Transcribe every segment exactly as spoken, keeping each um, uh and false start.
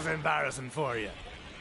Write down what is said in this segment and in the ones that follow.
was embarrassing for you.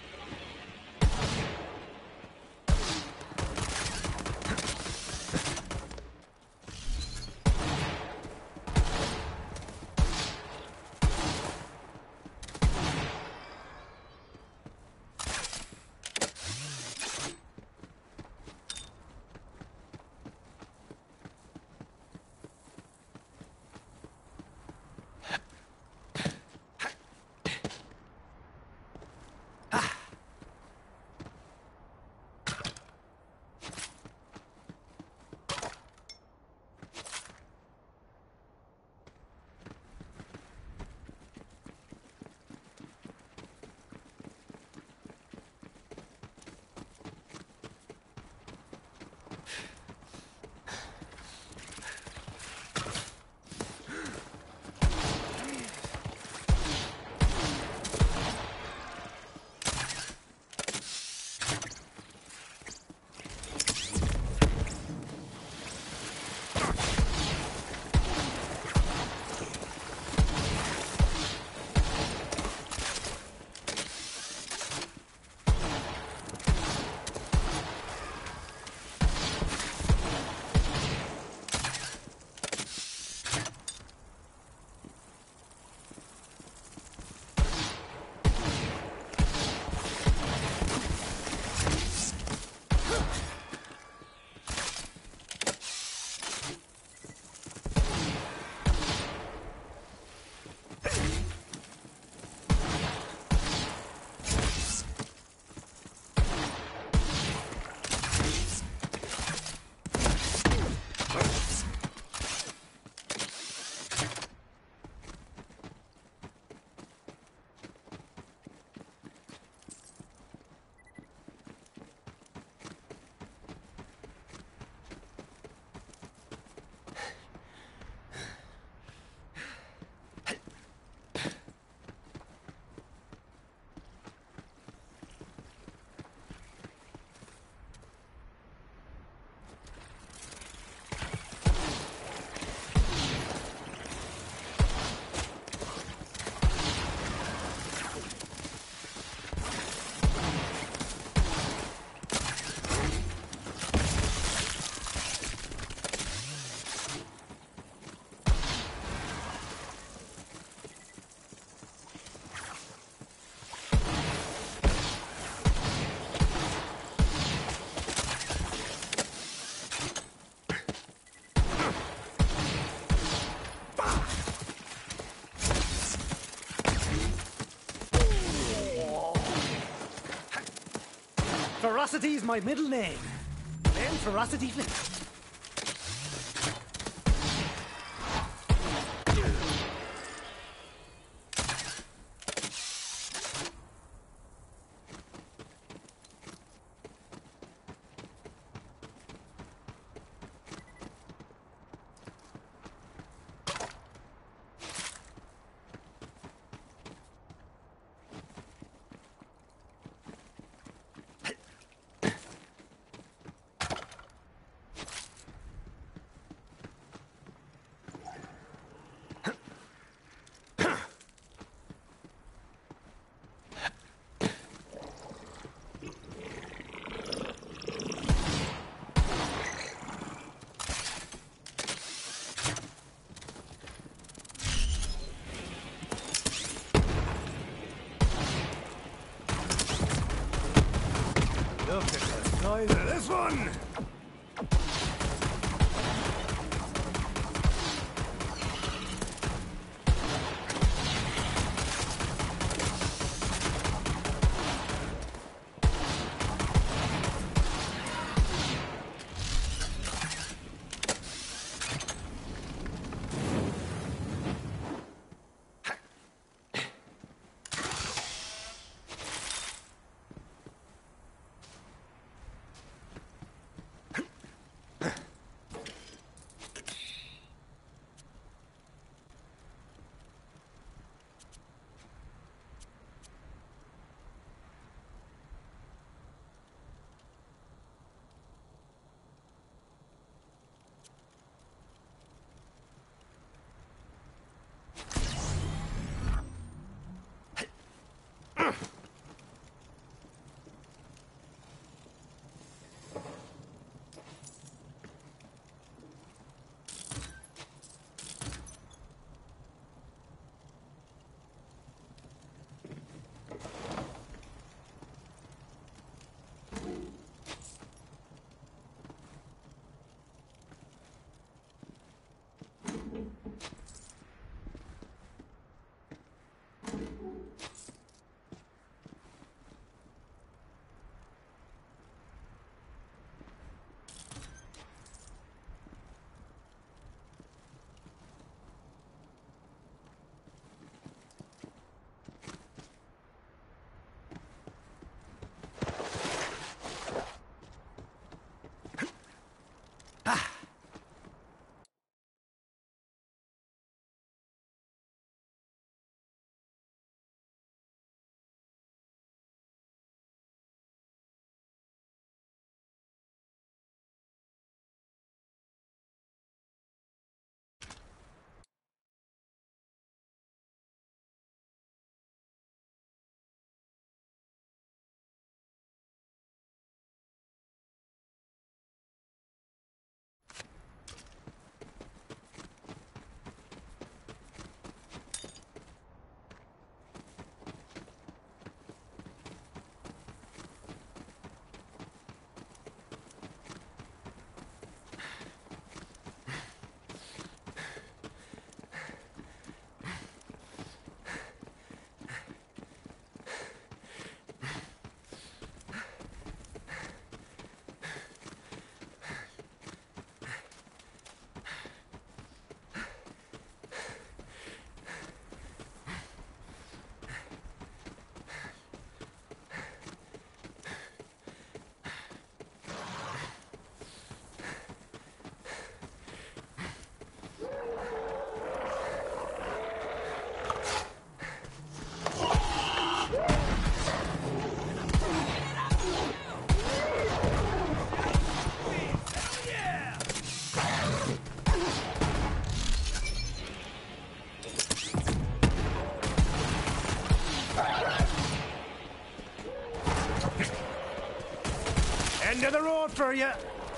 Ferocity's my middle name. Then Ferocity Flint. Look at the size of this one! the road for you.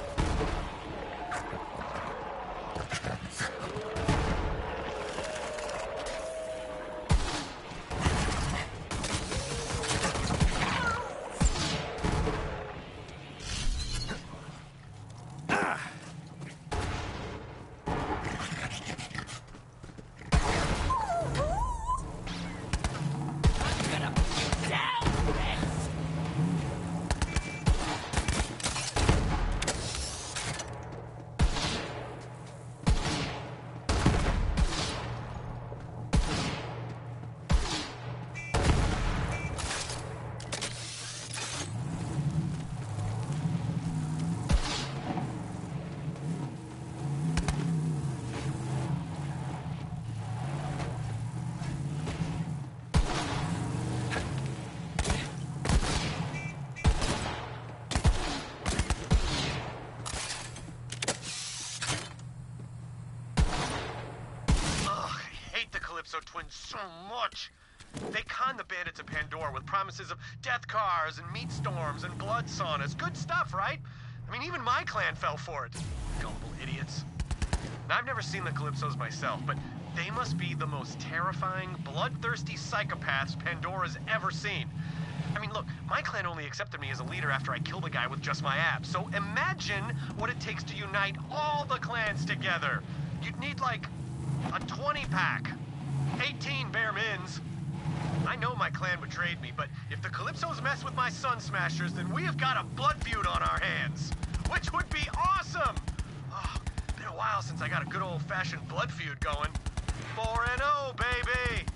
Twins so much. They con the bandits of Pandora with promises of death cars and meat storms and blood saunas. Good stuff, right? I mean, even my clan fell for it. Gullible idiots. Now, I've never seen the Calypsos myself, but they must be the most terrifying, bloodthirsty psychopaths Pandora's ever seen. I mean, look, my clan only accepted me as a leader after I killed a guy with just my abs. So imagine what it takes to unite all the clans together. You'd need, like, a twenty pack. eighteen bare mins. I know my clan betrayed me, but if the Calypsos mess with my Sun Smashers, then we have got a blood feud on our hands. Which would be awesome! Oh, been a while since I got a good old-fashioned blood feud going. four and oh, baby!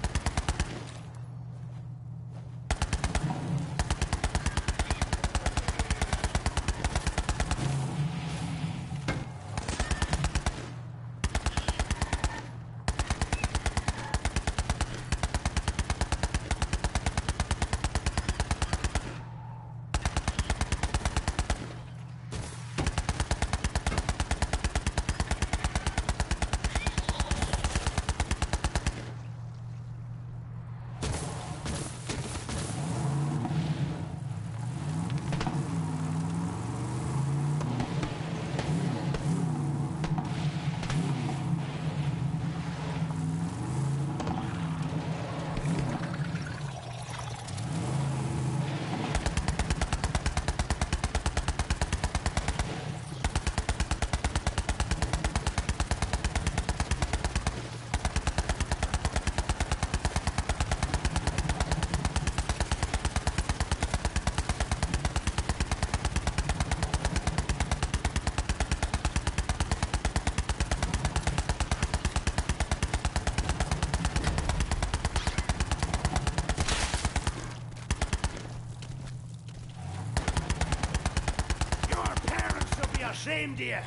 Ashamed of you.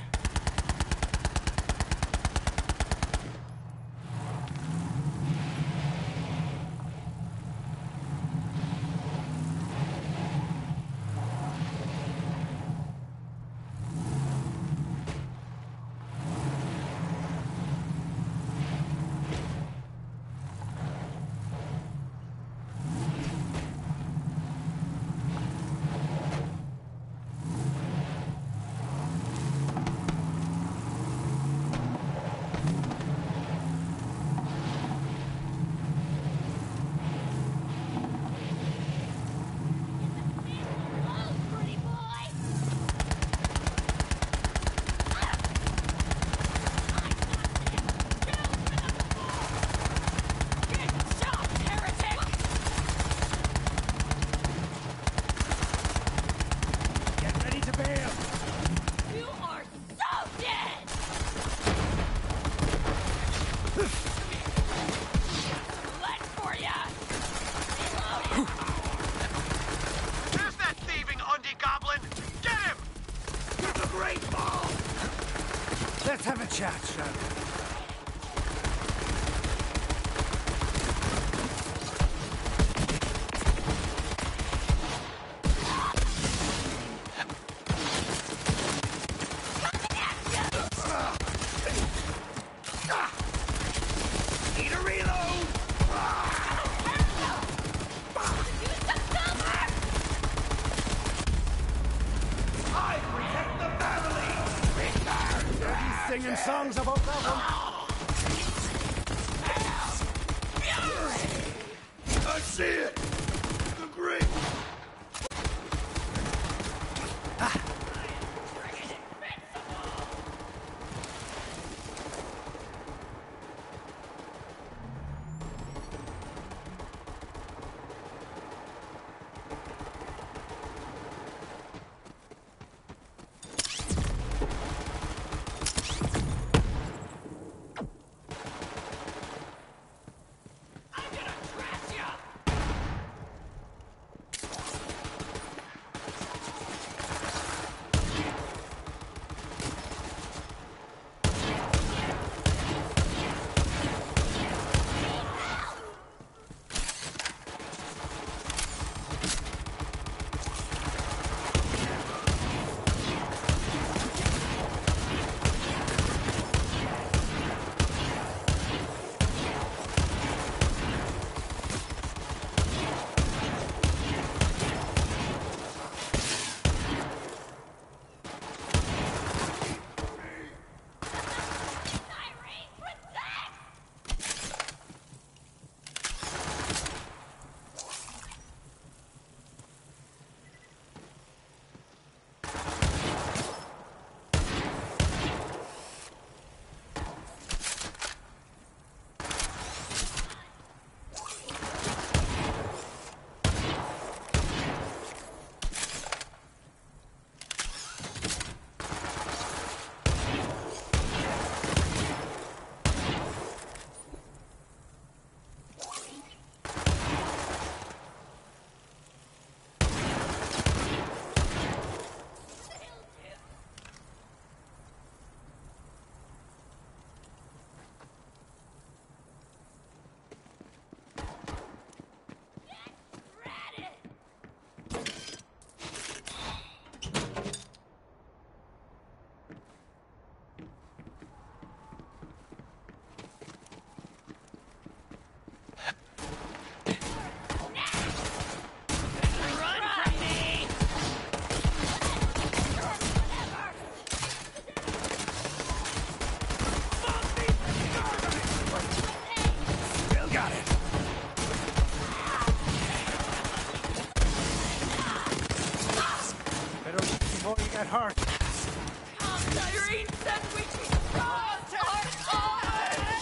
Let's have a chat, shall we? wrongs about that one. I see it! The grip! Get hurt. Come, Irene said we can cross our eyes!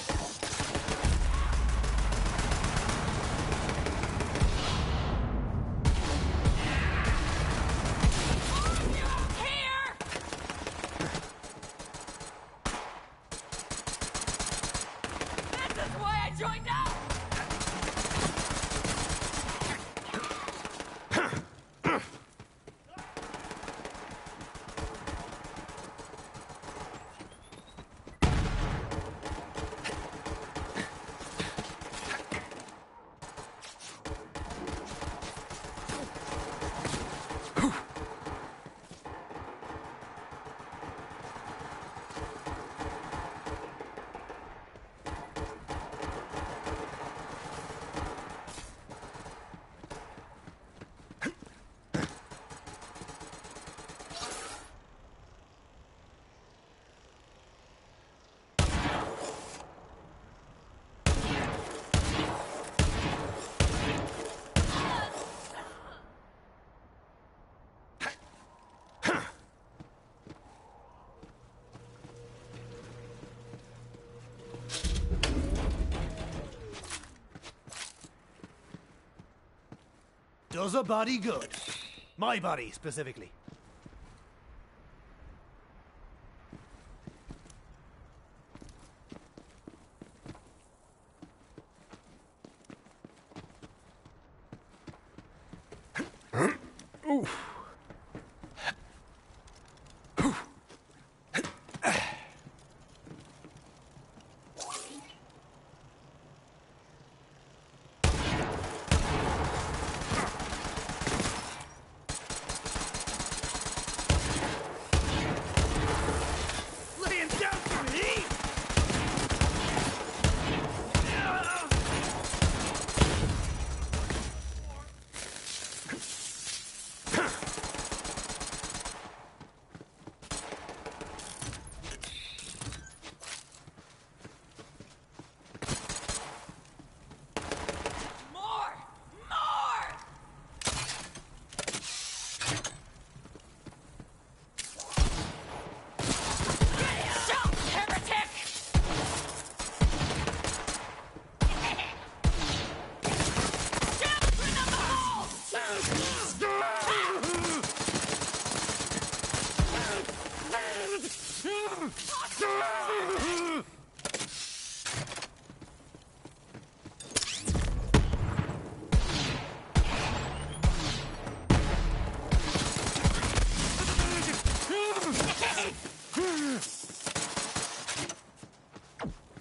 Here! This is why I joined up! Does a body good. My body, specifically. Oof.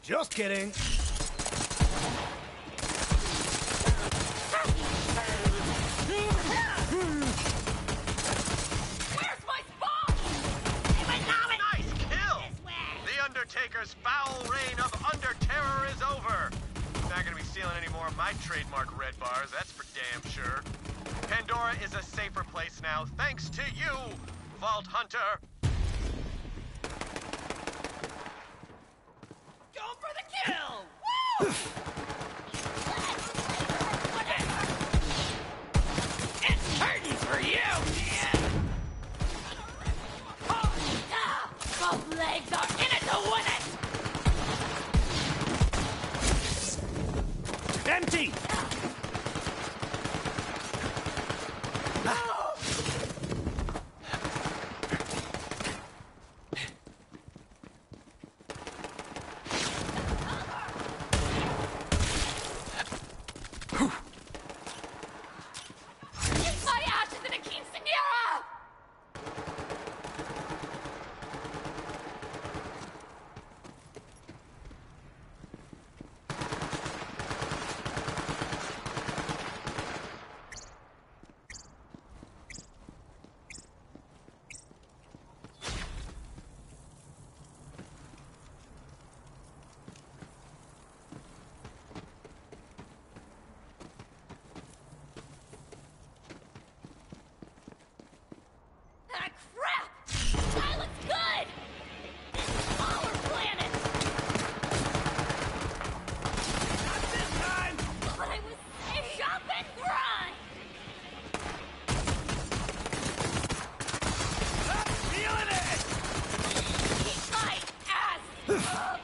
Just kidding. Where's my spot? Nice kill! The Undertaker's foul reign of Under-Terror is over. Not gonna be stealing any more of my trademark red bars, that's for damn sure. Pandora is a safer place now, thanks to you, Vault Hunter. Go for the kill! Woo! It's hurting for you, man! Ah, both legs are in it to win it! Empty! It's my ashes in a quinceañera! Ah, crap! That looks good! Our planet! Not this time! But I was saying jump and grind! I'm feeling it! Keep my ass up!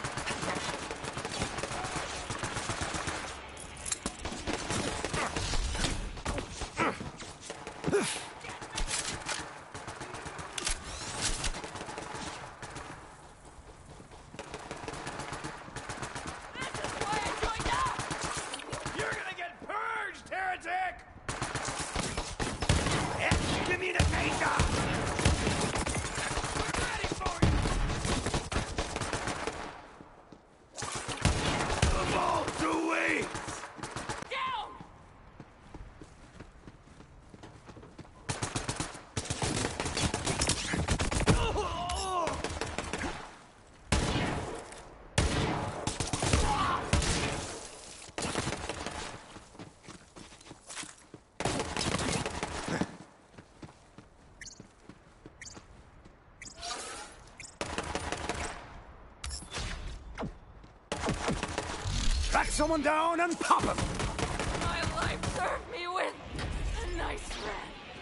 This is why I joined up! You're gonna get purged, heretic! Excommunicator! We're ready for you! The vault awaits! Down! Track someone down and pop him! My life served me with a nice friend.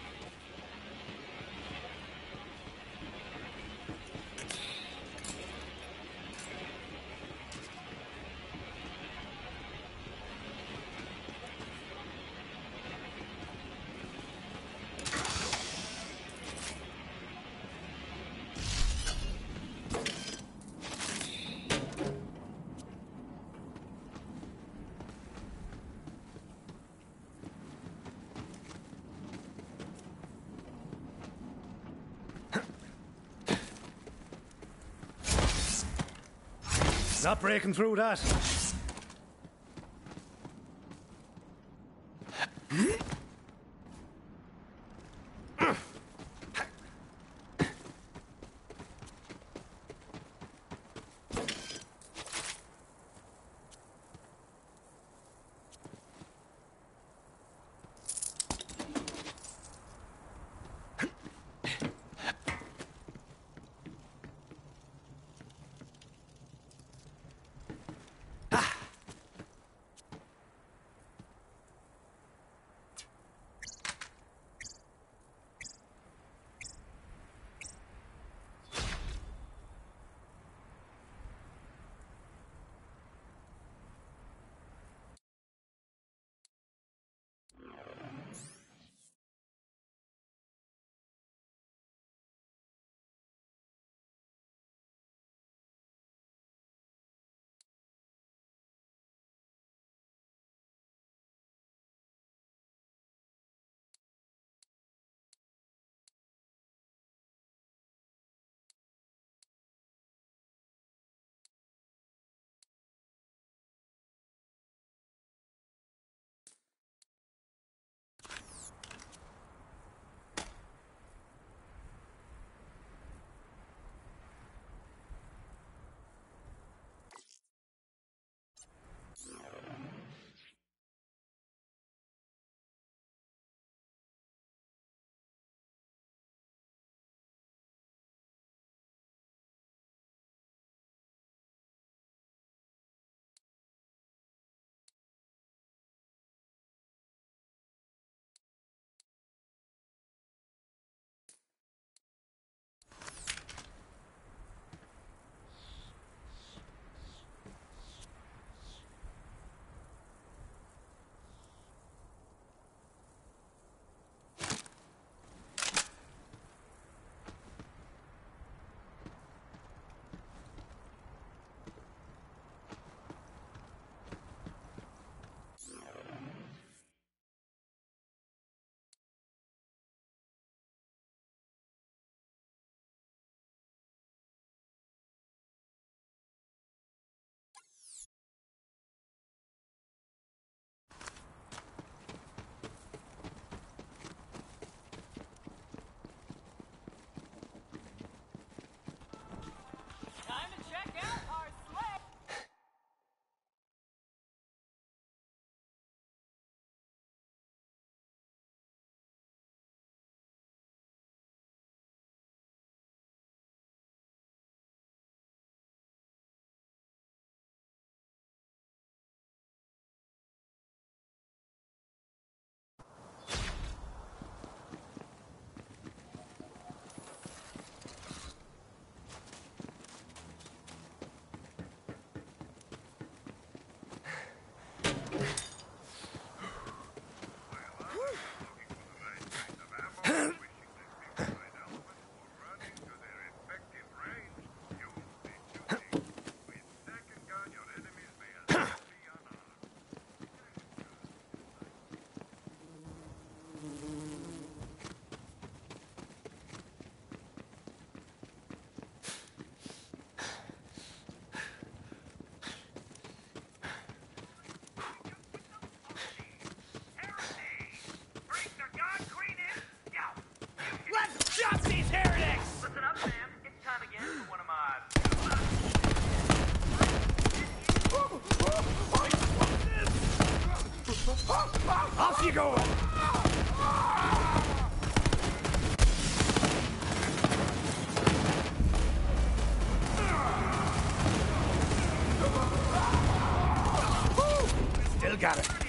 Not breaking through that. you going? Still got it.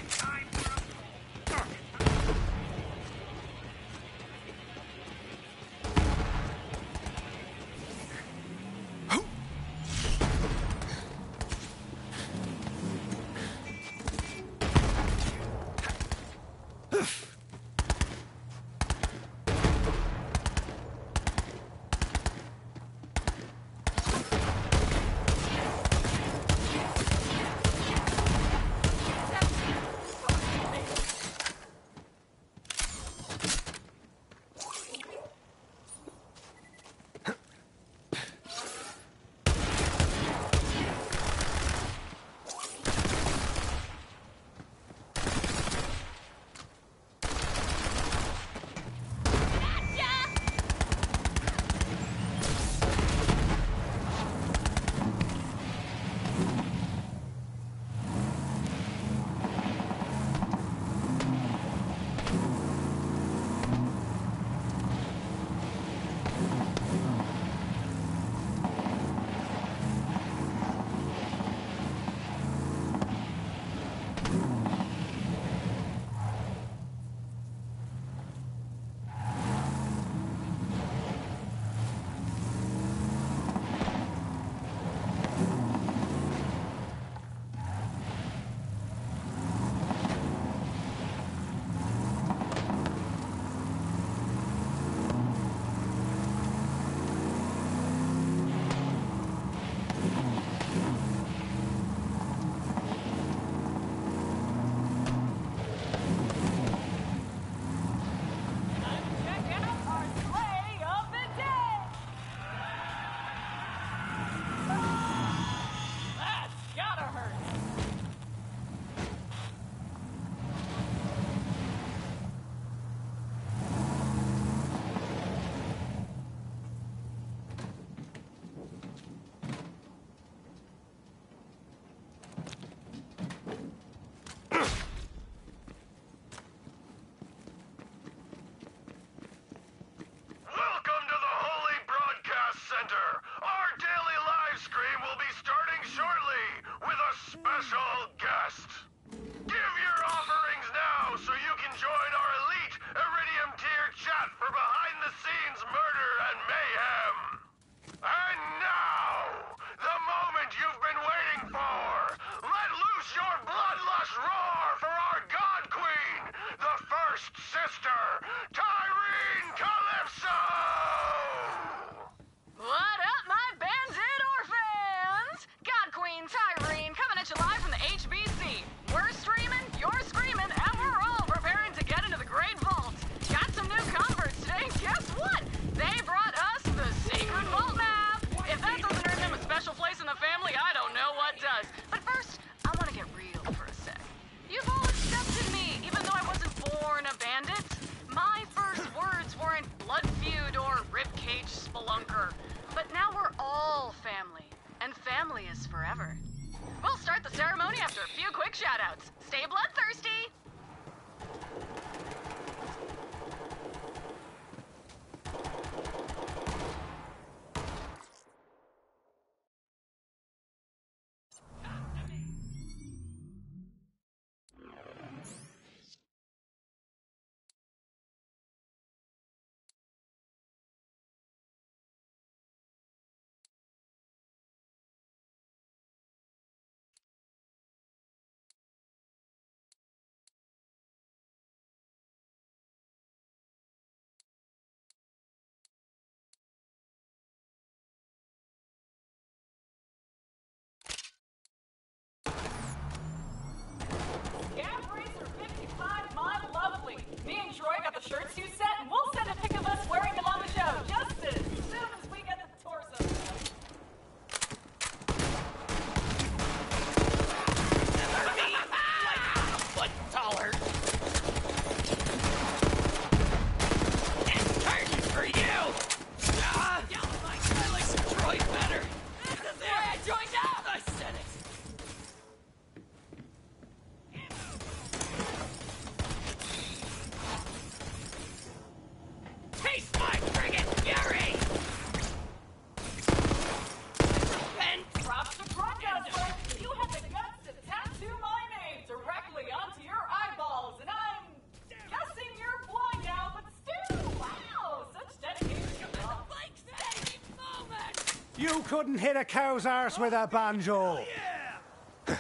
You couldn't hit a cow's arse with a banjo. Yeah!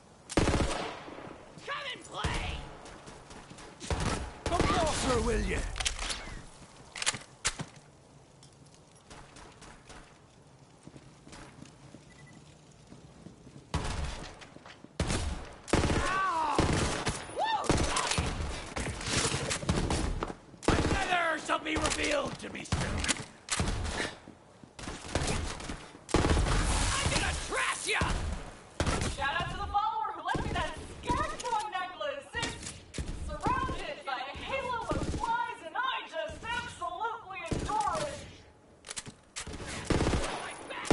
Come and play! Come closer, will you? Another shall be revealed to me soon. I'm gonna trash ya! Shout out to the follower who left me that scarecrow necklace. It's surrounded by a halo of flies, and I just absolutely adore it. My back.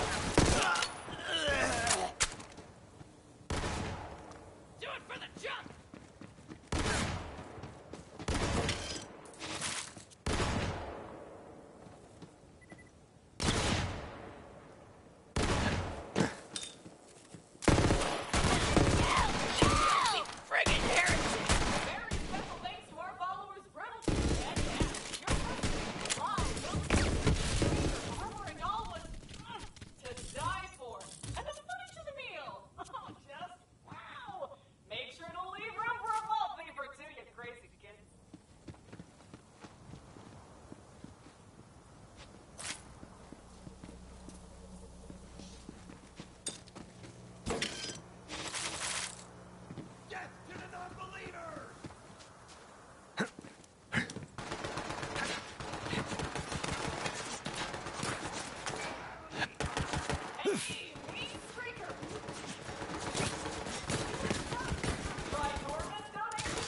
Do it for the jump! Friggin' heretic! Very special thanks to our followers, Reynolds and Ash. Your presence live, armor and all was mm, to die for. And the finish of the meal! Oh, just wow! Make sure to leave room for a vault lever too, you crazy kids. Death to the non-believers! Hey, me, streaker! Try Norma's donation.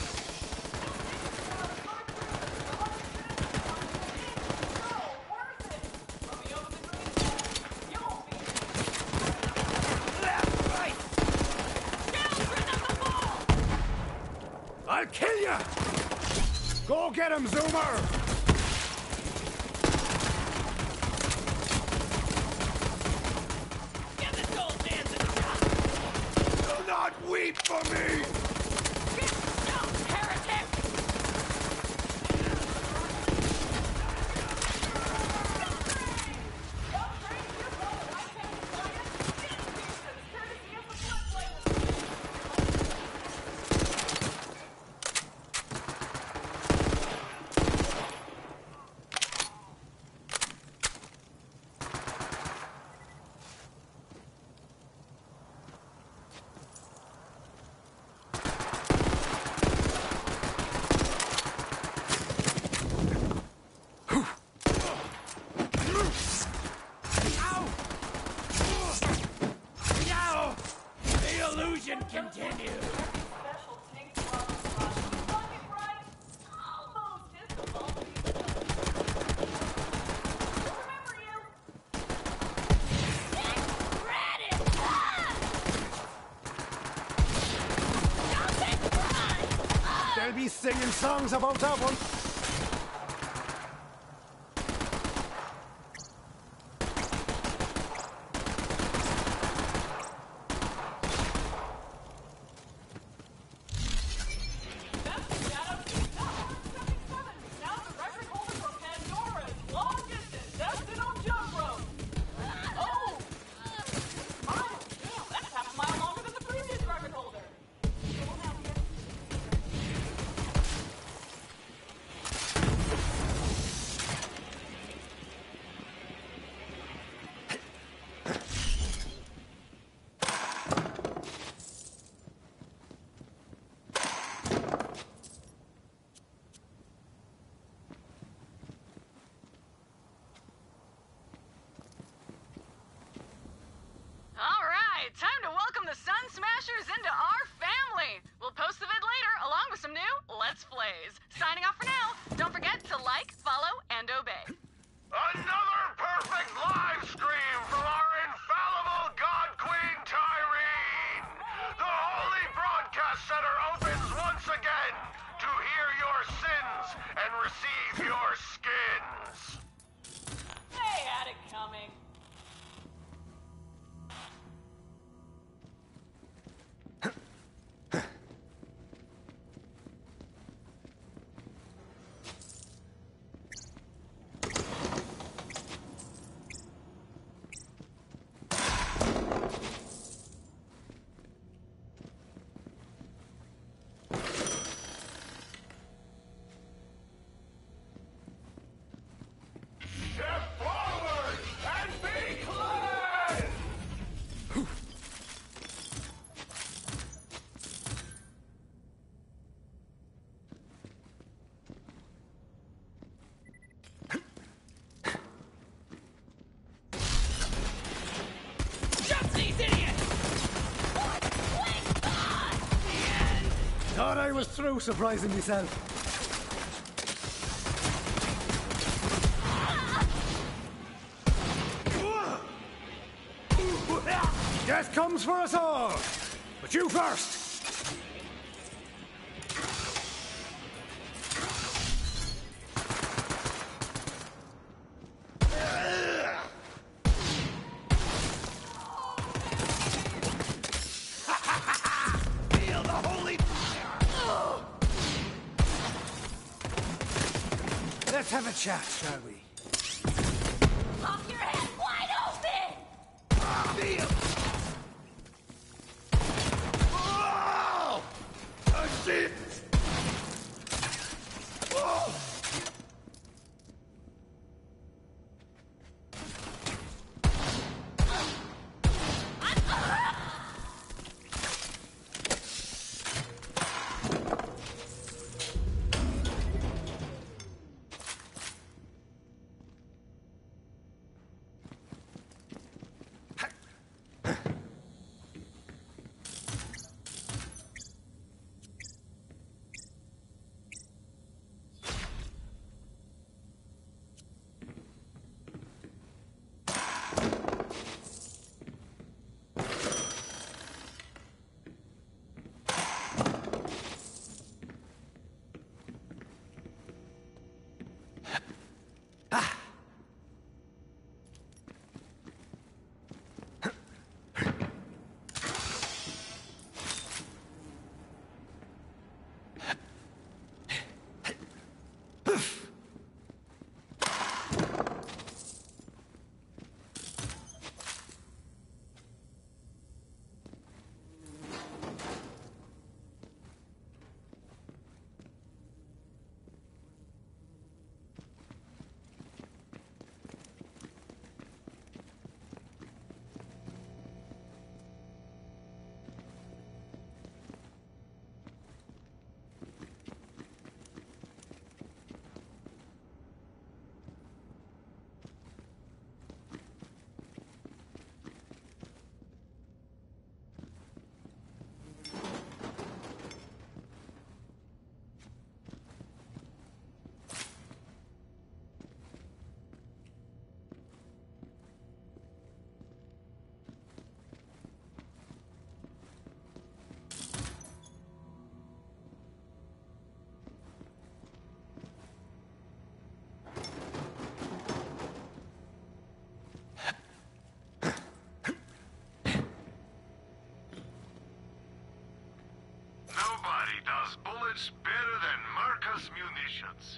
So worth it! Romeo the Great, you won't be. Left, right! Children of the ball! I'll kill you! Go get him, Zoomer! Give this old man the shot! Do not weep for me! Get shot, heretic! Don't train your brother, I can't tell you. Get pieces, courtesy of the floodplain. Now, the illusion continues. Special tank spot. Fucking right. Almost hit the ball. Remember you. They'll be singing songs about that one. That's shout out to Number seventy-seven. Now the record holder for Pandora's longest and destinal jump rope. Oh! Mile. Damn, that's half a mile longer than the previous record holder. We'll have you. All right, time to welcome the Sun Smashers into our family. We'll post the vid later, along with some new Let's Plays. Signing off for now. Don't forget to like, follow, and obey. Another perfect live stream from our infallible God Queen Tyrene! The Holy Broadcast Center opens once again to hear your sins and receive your skins. They had it coming. Thought I was through surprising myself. Death comes for us all! But you first! Feel the holy... Let's have a chat, shall we? Pop your head wide open! Feel... Oh! I see... Oh! Nobody does bullets better than Marcus Munitions.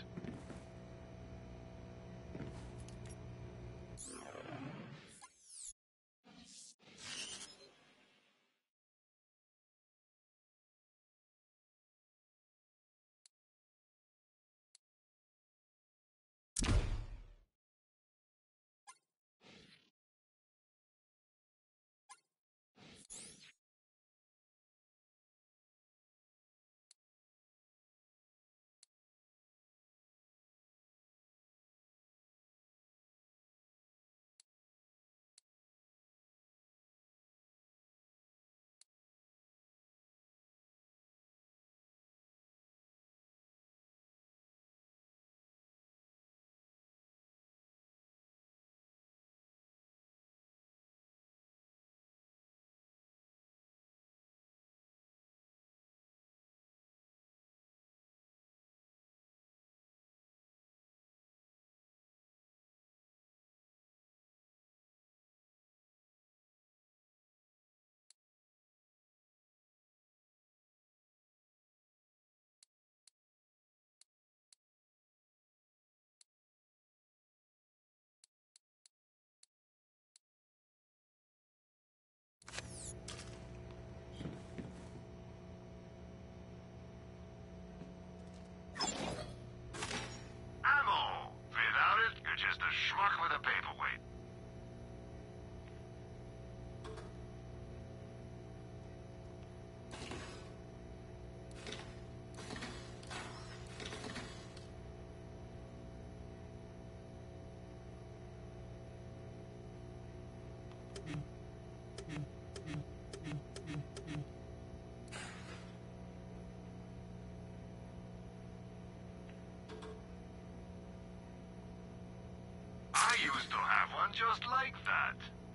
used to have one just like that.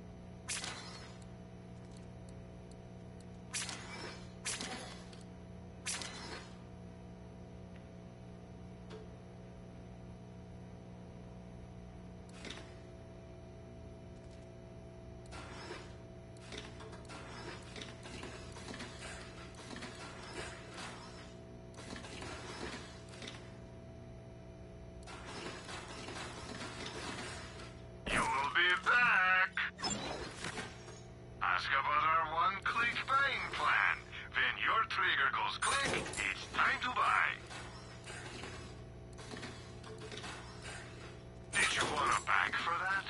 Ask about our one-click buying plan. When your trigger goes click, it's time to buy. Did you want a bag for that?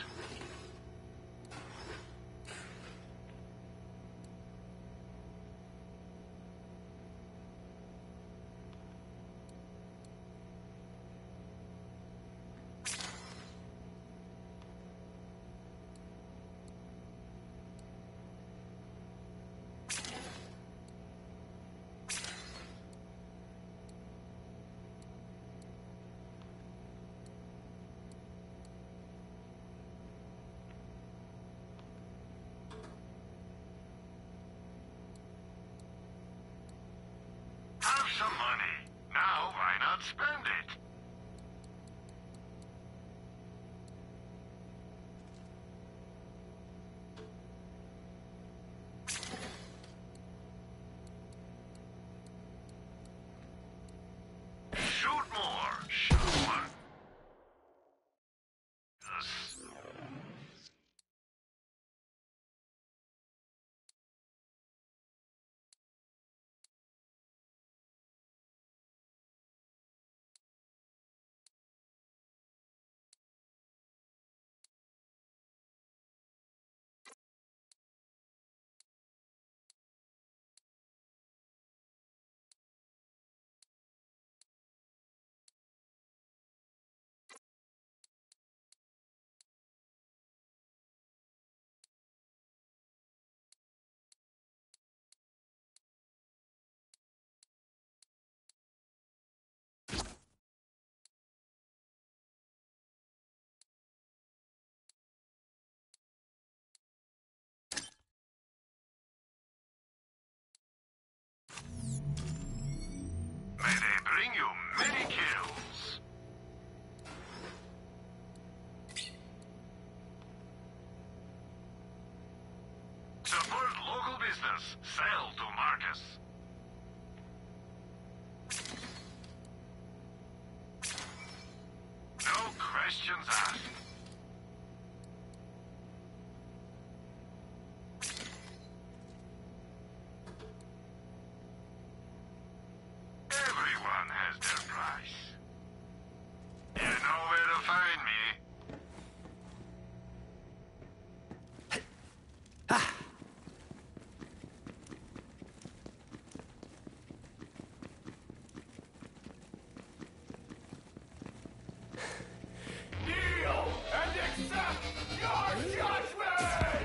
Have some money. Now, why not spend it? Shoot more. Shoot more. Yes. May they bring you many kills. Support local business. Sell to Marcus. No questions asked. Everyone has their price. You know where to find me. Kneel and accept your judgment!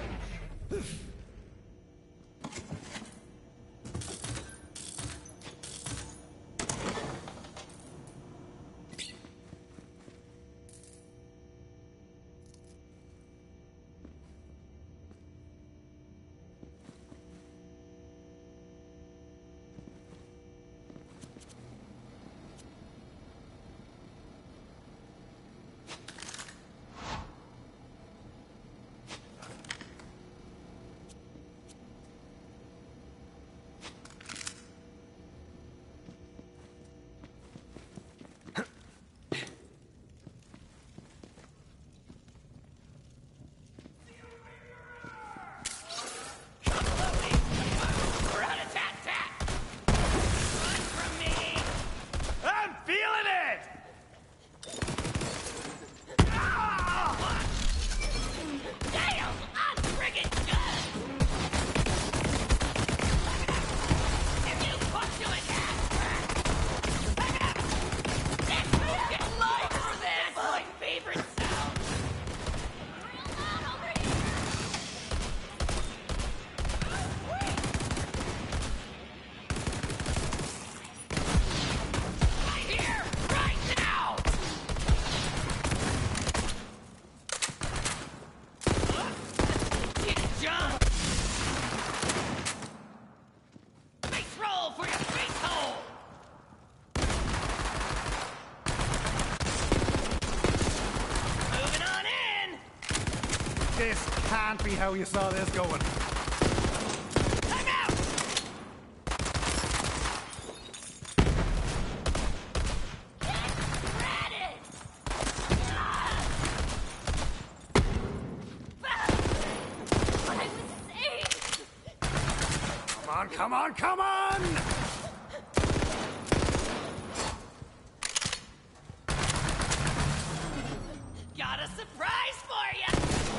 This can't be how you saw this going. I'm out! Come on, come on, come on! Got a surprise for you!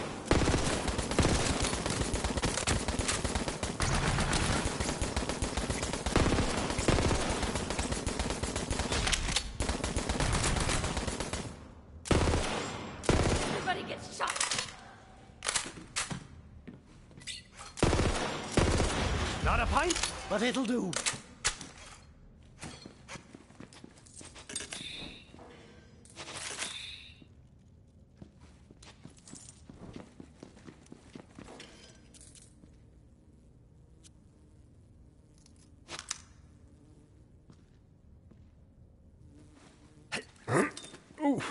Everybody gets shot. Not a pint, but it'll do. Oof.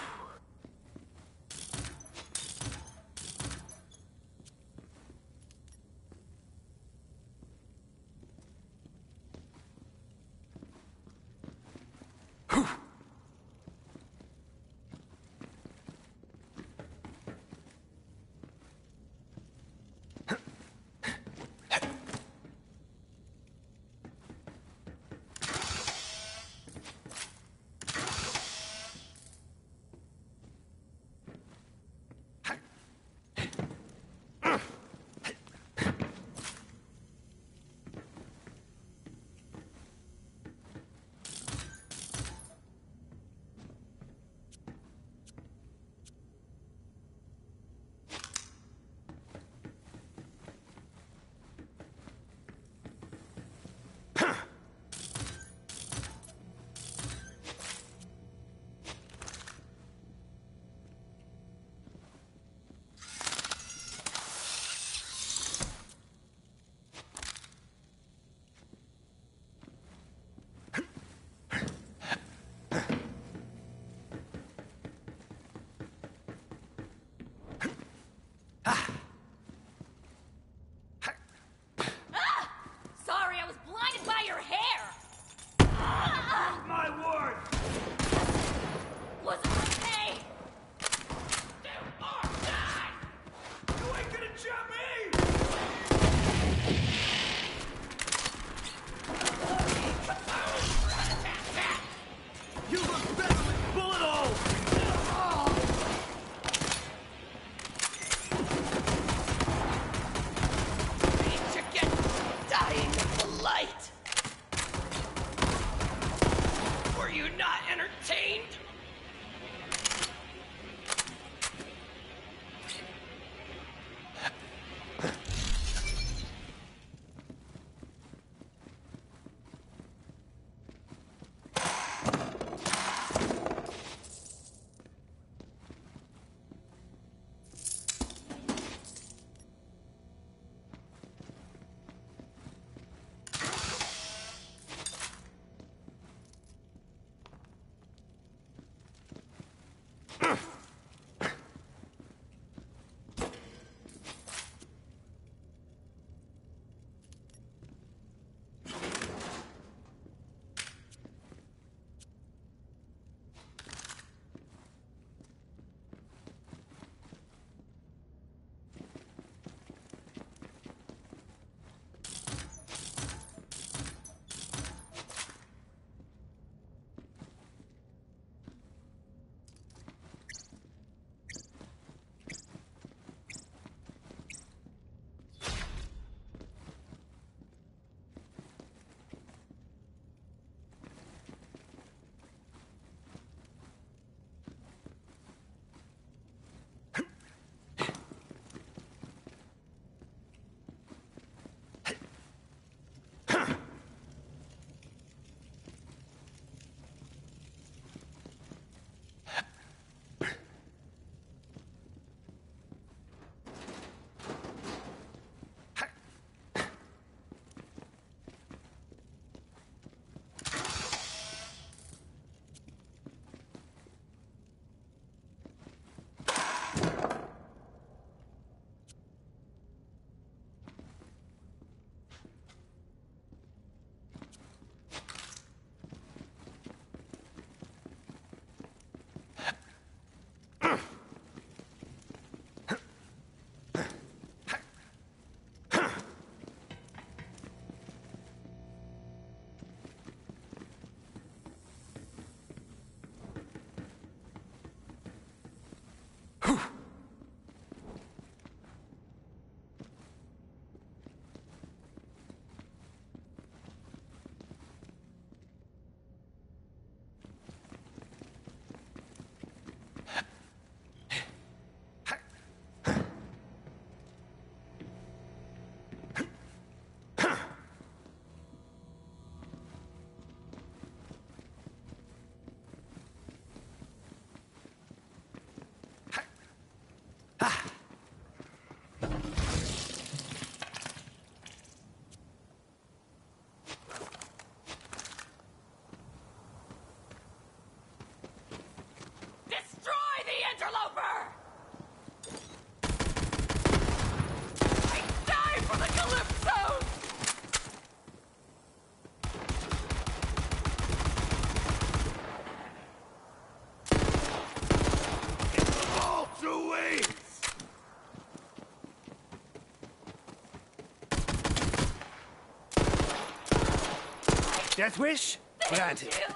Sorry, I was blinded by your hair. My word! Was it okay? You ain't gonna jump me! You look better with bullet holes! Ain't you get dying of the light? Were you not entertained? Death wish? Granted. You.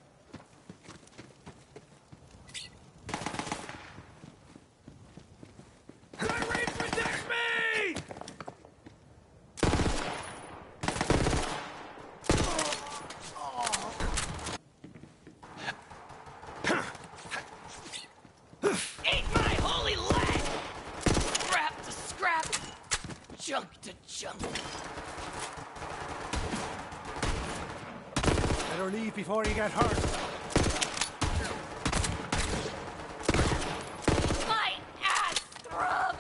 Irene, protect me! Eat my holy leg! Scrap to scrap, junk to junk. Better leave before you get hurt. My ass throb.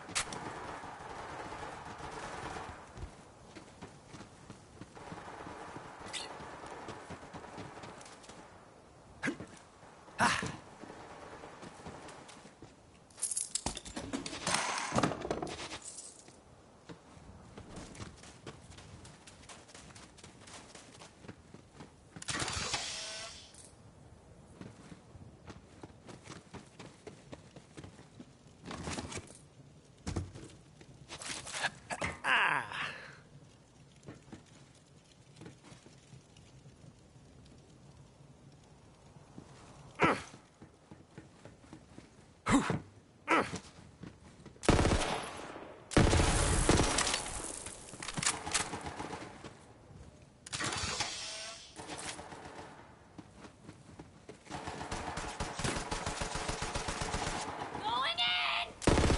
Going in.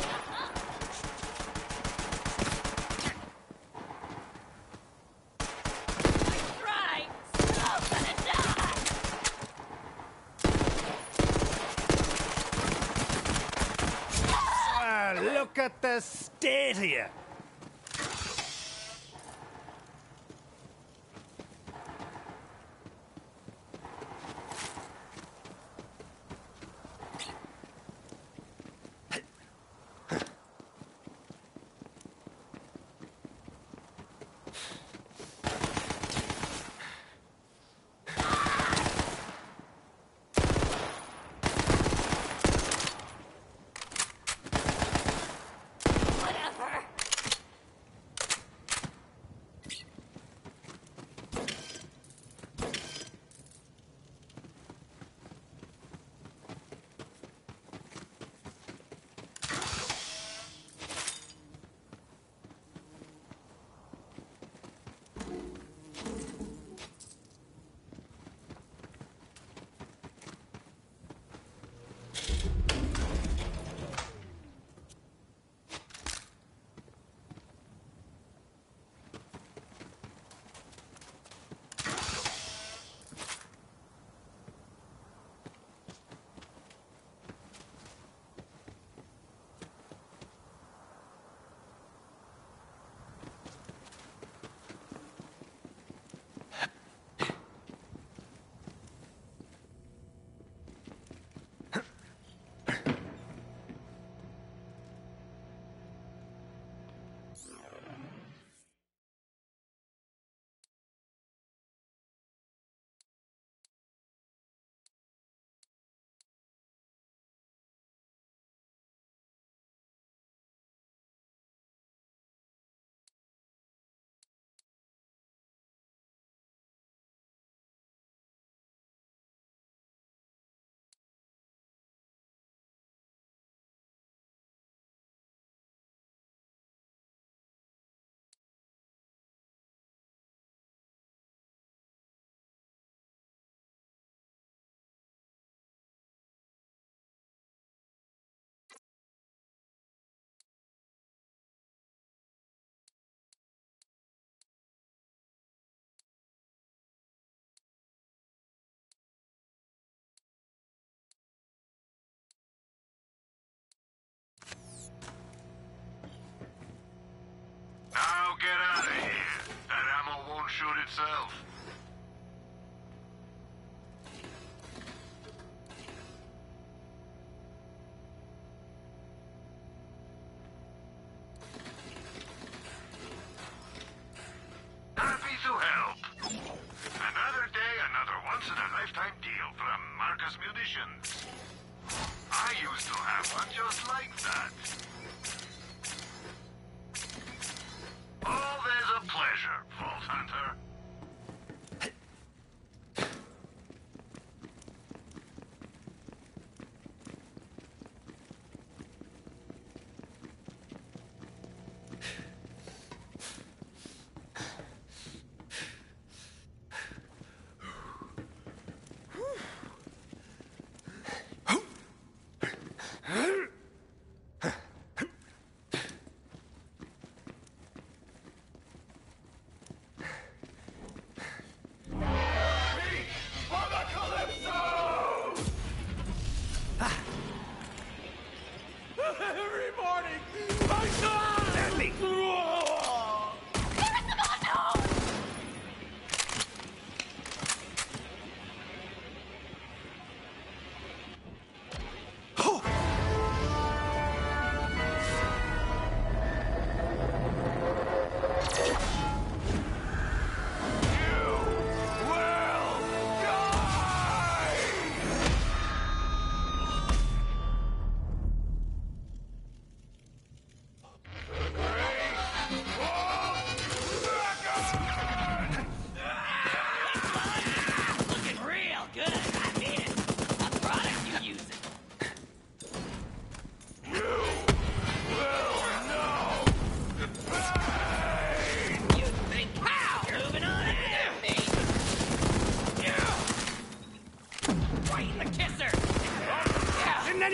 Try. I'm gonna die. Ah, look at the state of you. Whatever. Now get out of here. That ammo won't shoot itself. Happy to help. Another day, another once-in-a-lifetime deal from Marcus Munitions. I used to have one just like that. Always a pleasure, Vault Hunter.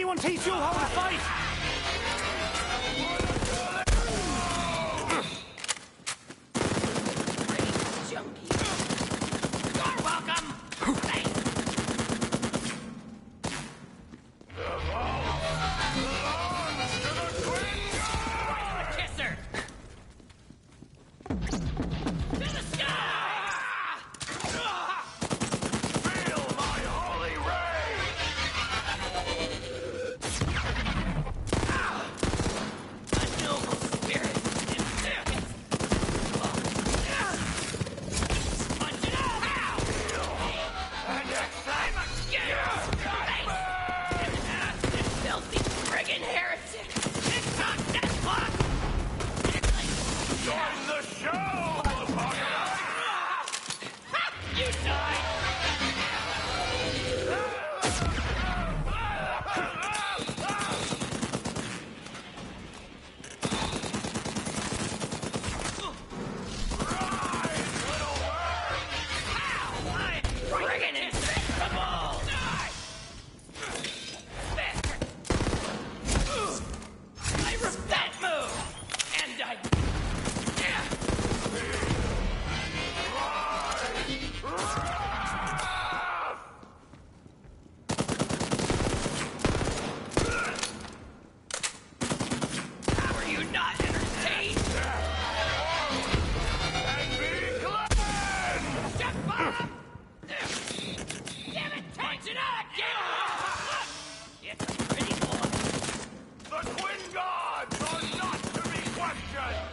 anyone teach you how to fight? You're welcome! Thanks! Kisser! To the sky! Feel my holy rage! A noble spirit in circuit! Punch it out! And I'm a Thanks! This filthy friggin' heretic! It's not death clock! join the show, Apocalypse! You died! Friggin' invincible! I ripped that move! And I... How are you not entertained? And be glad! Shut up! Damn it, punch it out! It's a pretty boy. The twin gods are not to be questioned!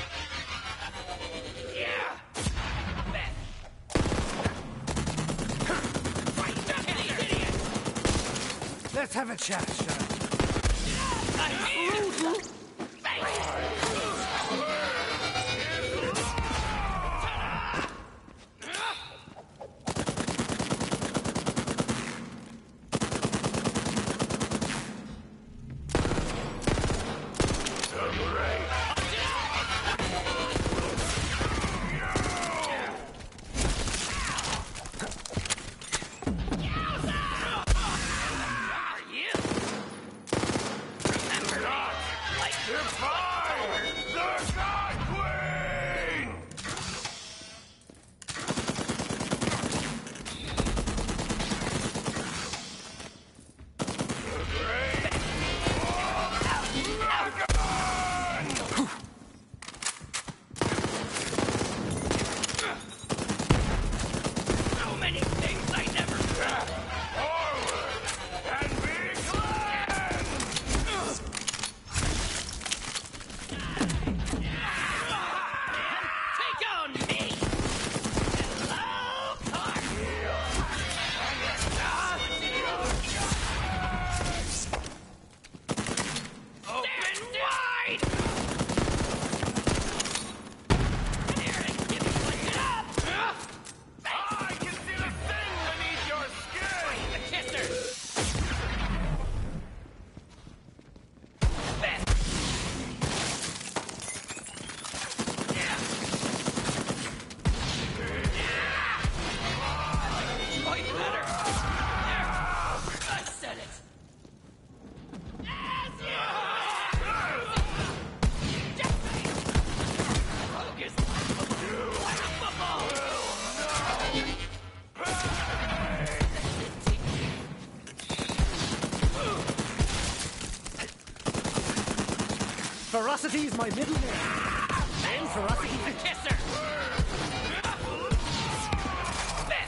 Yeah! Bet. Right, kill these idiots! Let's have a chat, Shadow. I hear! Thanks! Are you? Remember me? Like Defy the God Queen! The great so many things I never said. forward and be glad! Take on me! Hello, Park! Open wide! Come here and give me one it up! I can see the thing beneath your skin! The kisser! Bet! Oh, you better! There! I said it! Just say it! Rogue is like a football! Ferocity's my middle name. Then ferocity. The kisser! Bet!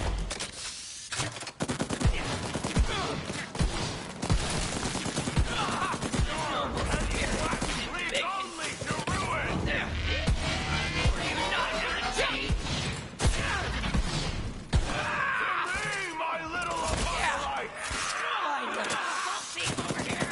Leads only to ruin! Were you not entertained? Be my little Apocalypse! I know. I'll see over here.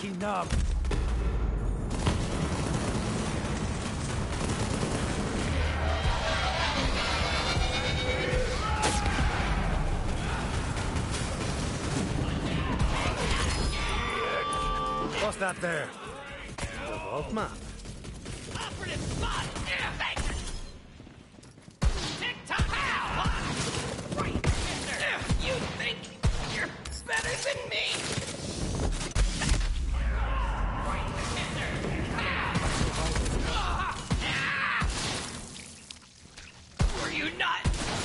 bloody knob. What's that there? The vault map. Operative spot! Yeah, thanks! Tick-tock! Ow! Right there! You think you're better than me? Right there! Ow! Ah! Were you not?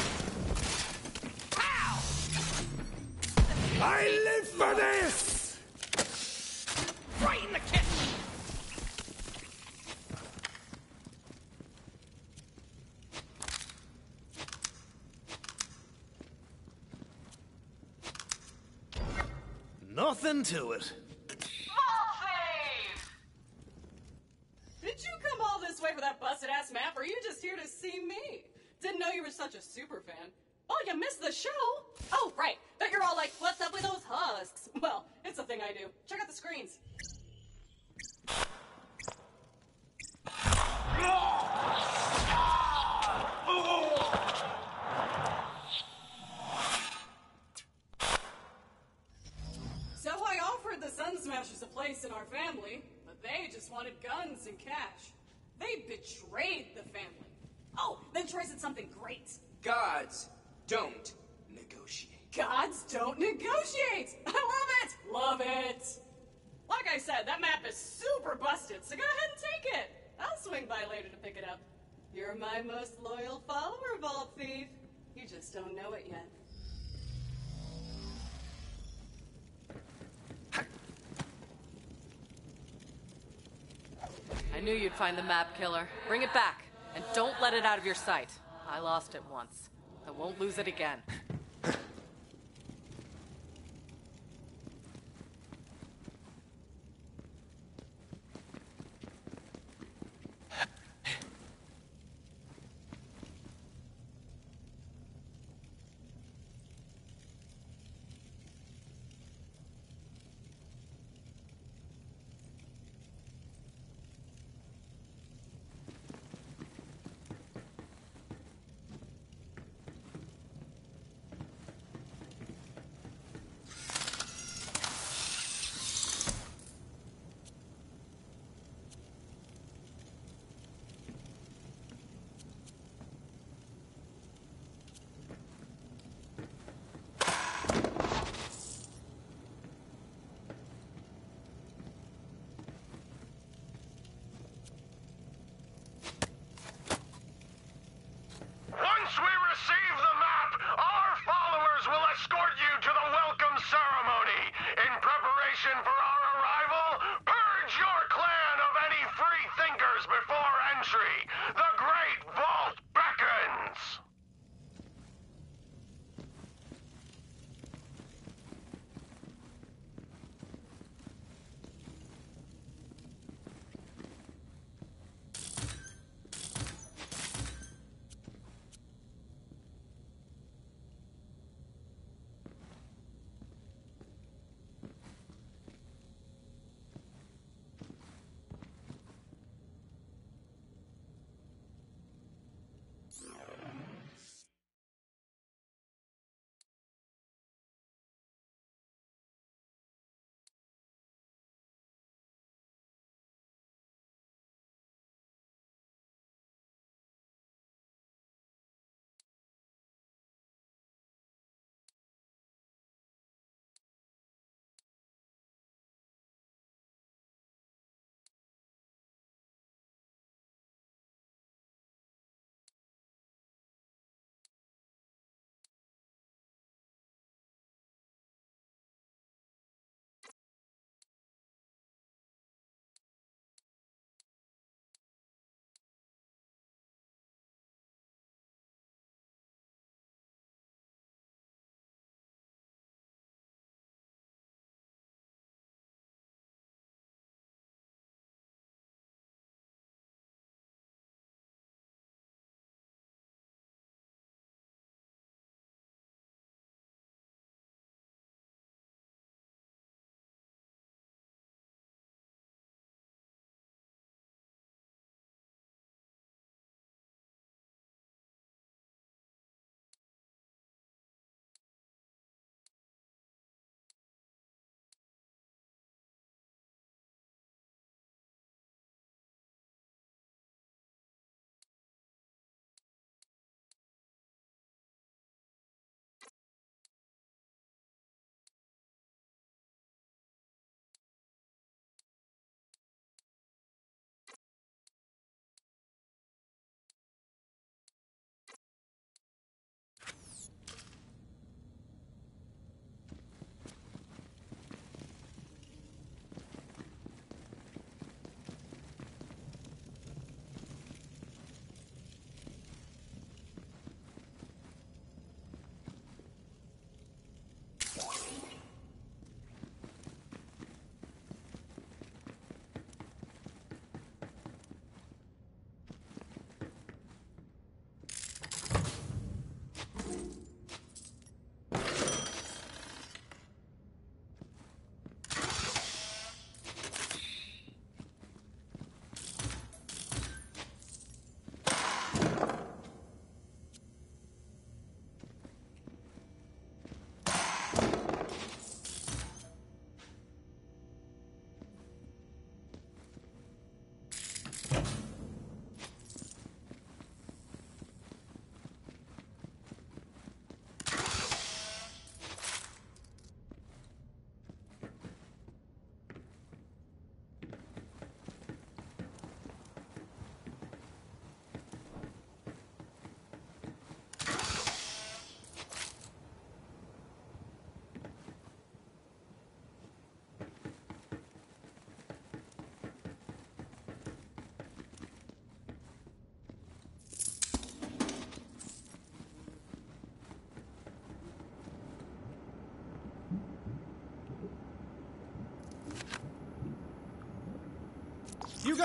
Ow! I live for this! Right in the kitchen! Nothing to it. Did you come all this way for that busted-ass map, or are you just here to see me? Didn't know you were such a super fan. Oh, you missed the show? Oh, right. Bet you're all like, what's up with those husks? Well, it's a thing I do. Check out the screens. So I offered the Sun Smashers a place in our family, but they just wanted guns and cash. They betrayed the family. Oh, then Troy said something great. Gods don't negotiate. Gods don't negotiate! I love it! Love it! Like I said, that map is super busted, so go ahead and take it. I'll swing by later to pick it up. You're my most loyal follower, Vault Thief. You just don't know it yet. I knew you'd find the map, killer. Bring it back, and don't let it out of your sight. I lost it once. I won't lose it again. Once we receive the map, our followers will escort you to the welcome ceremony. In preparation for our arrival, purge your clan of any free thinkers before entry. The Great Vault beckons.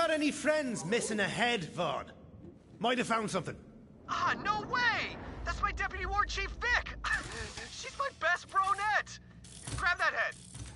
got any friends missing a head, Vaughn? Might have found something. Ah, no way! That's my Deputy War Chief Vic! She's my best bronette! Grab that head.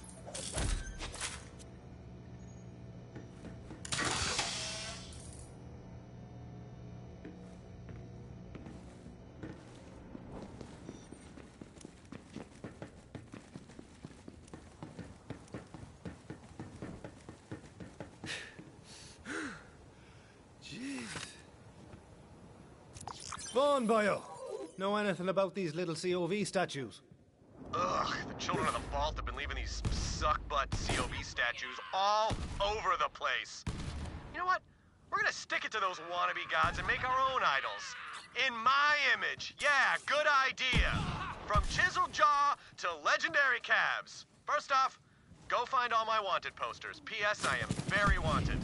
Vaughn, boyo. Know anything about these little C O V statues? Ugh, the children of the vault have been leaving these suck-butt C O V statues all over the place. You know what? We're gonna stick it to those wannabe gods and make our own idols. In my image. Yeah, good idea. From Chiseled Jaw to Legendary Calves. First off, go find all my wanted posters. P S. I am very wanted.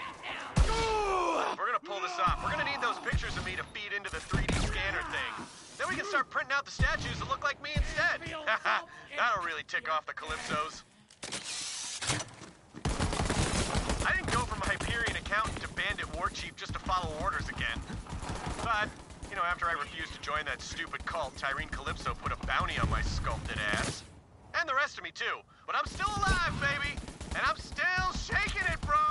If we're gonna pull this off, we're gonna need those pictures of me to feed into the three D scanner thing. Then we can start printing out the statues that look like me instead. That'll really tick off the Calypsos. I didn't go from Hyperion accountant to bandit war chief just to follow orders again. But, you know, after I refused to join that stupid cult, Tyrene Calypso put a bounty on my sculpted ass. And the rest of me, too. But I'm still alive, baby! And I'm still shaking it, bro!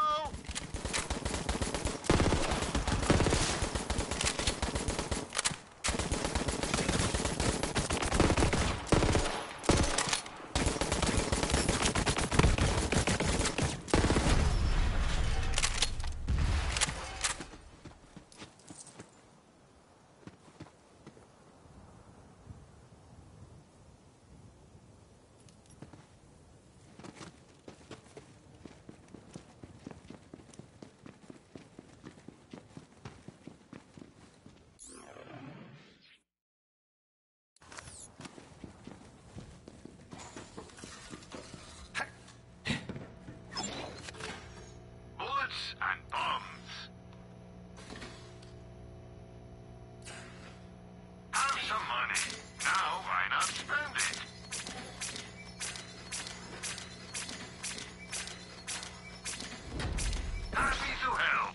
And bombs. Have some money. Now why not spend it? Happy to help.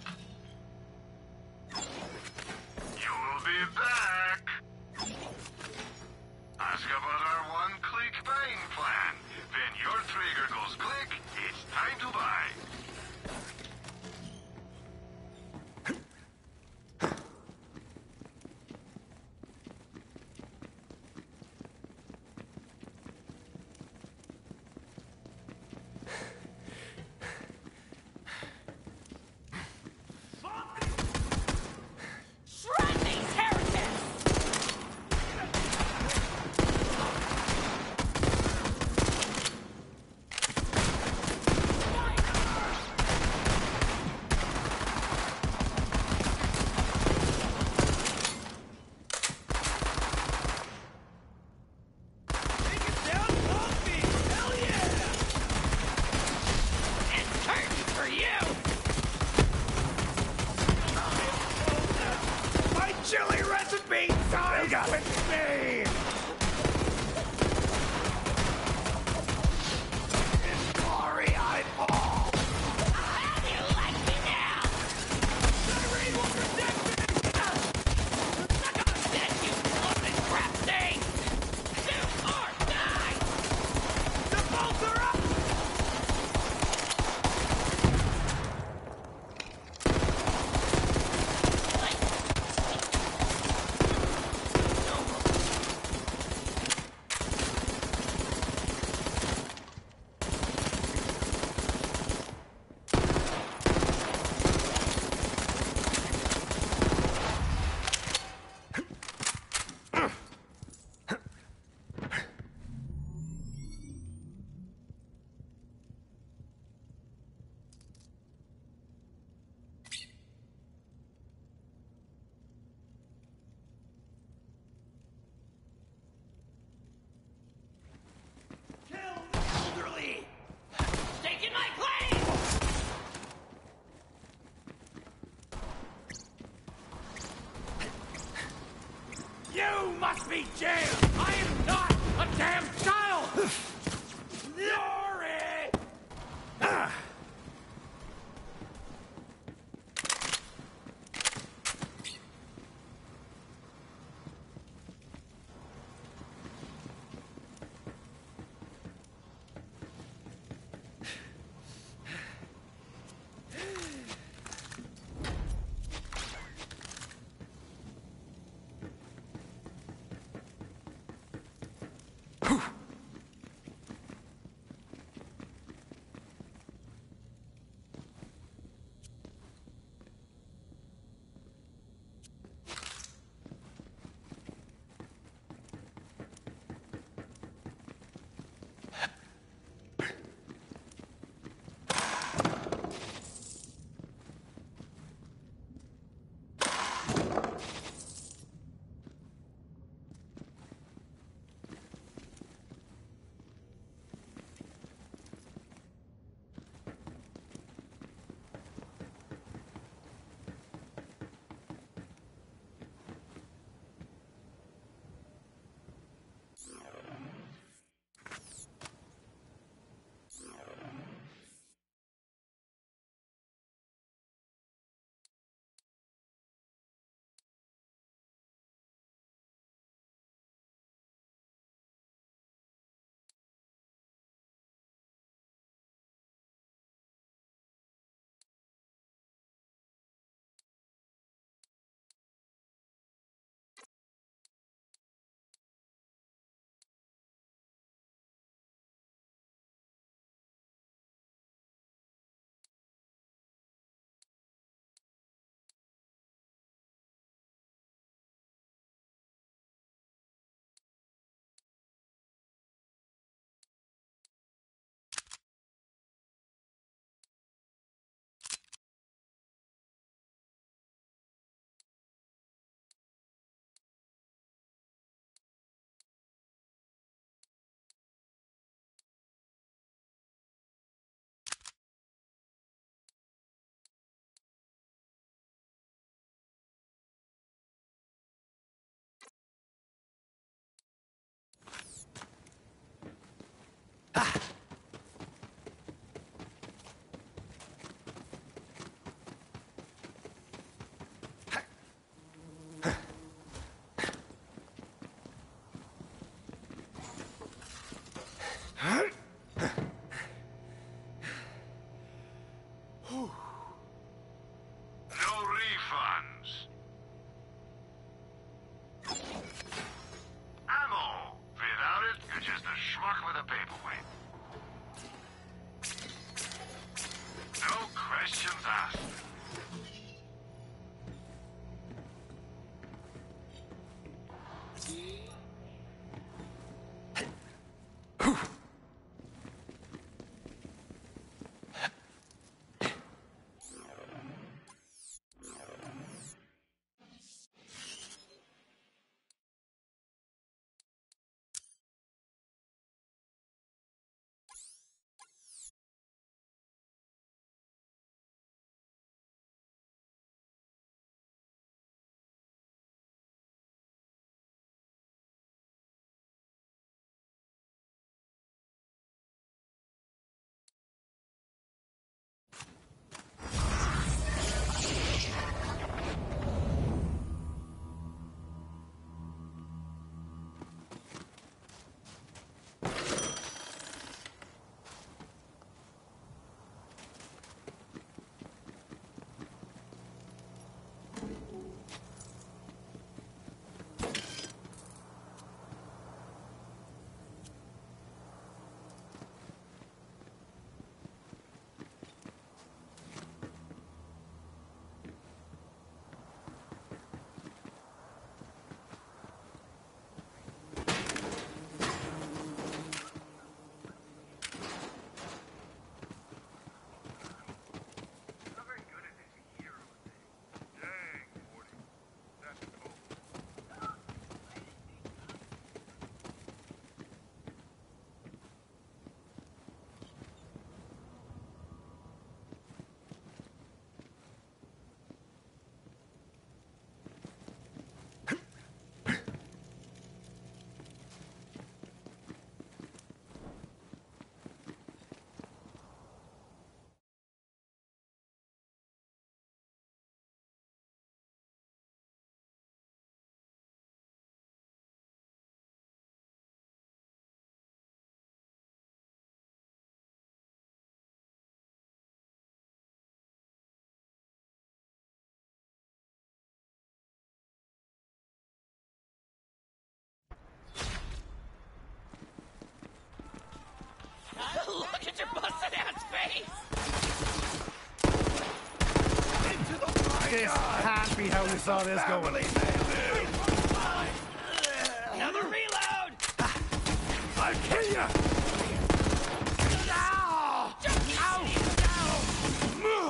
You will be back. Ask about our one-click buying plan. When your trigger goes click, it's time to buy. Chili recipe time with me! In glory I fall! How do you like me now? Tyrene will protect me! Suck on a dick, you bloated crap thing! Do or die! The bolts are up! Taking my claim! You must be jailed! I am not a damn child! You're it! Ah. refunds. Ammo. Without it, you're just a schmuck with a paperweight. No questions asked. Look at your busted ass face! This can't be how we saw this going. Another reload! I'll kill you! Ow! Ow!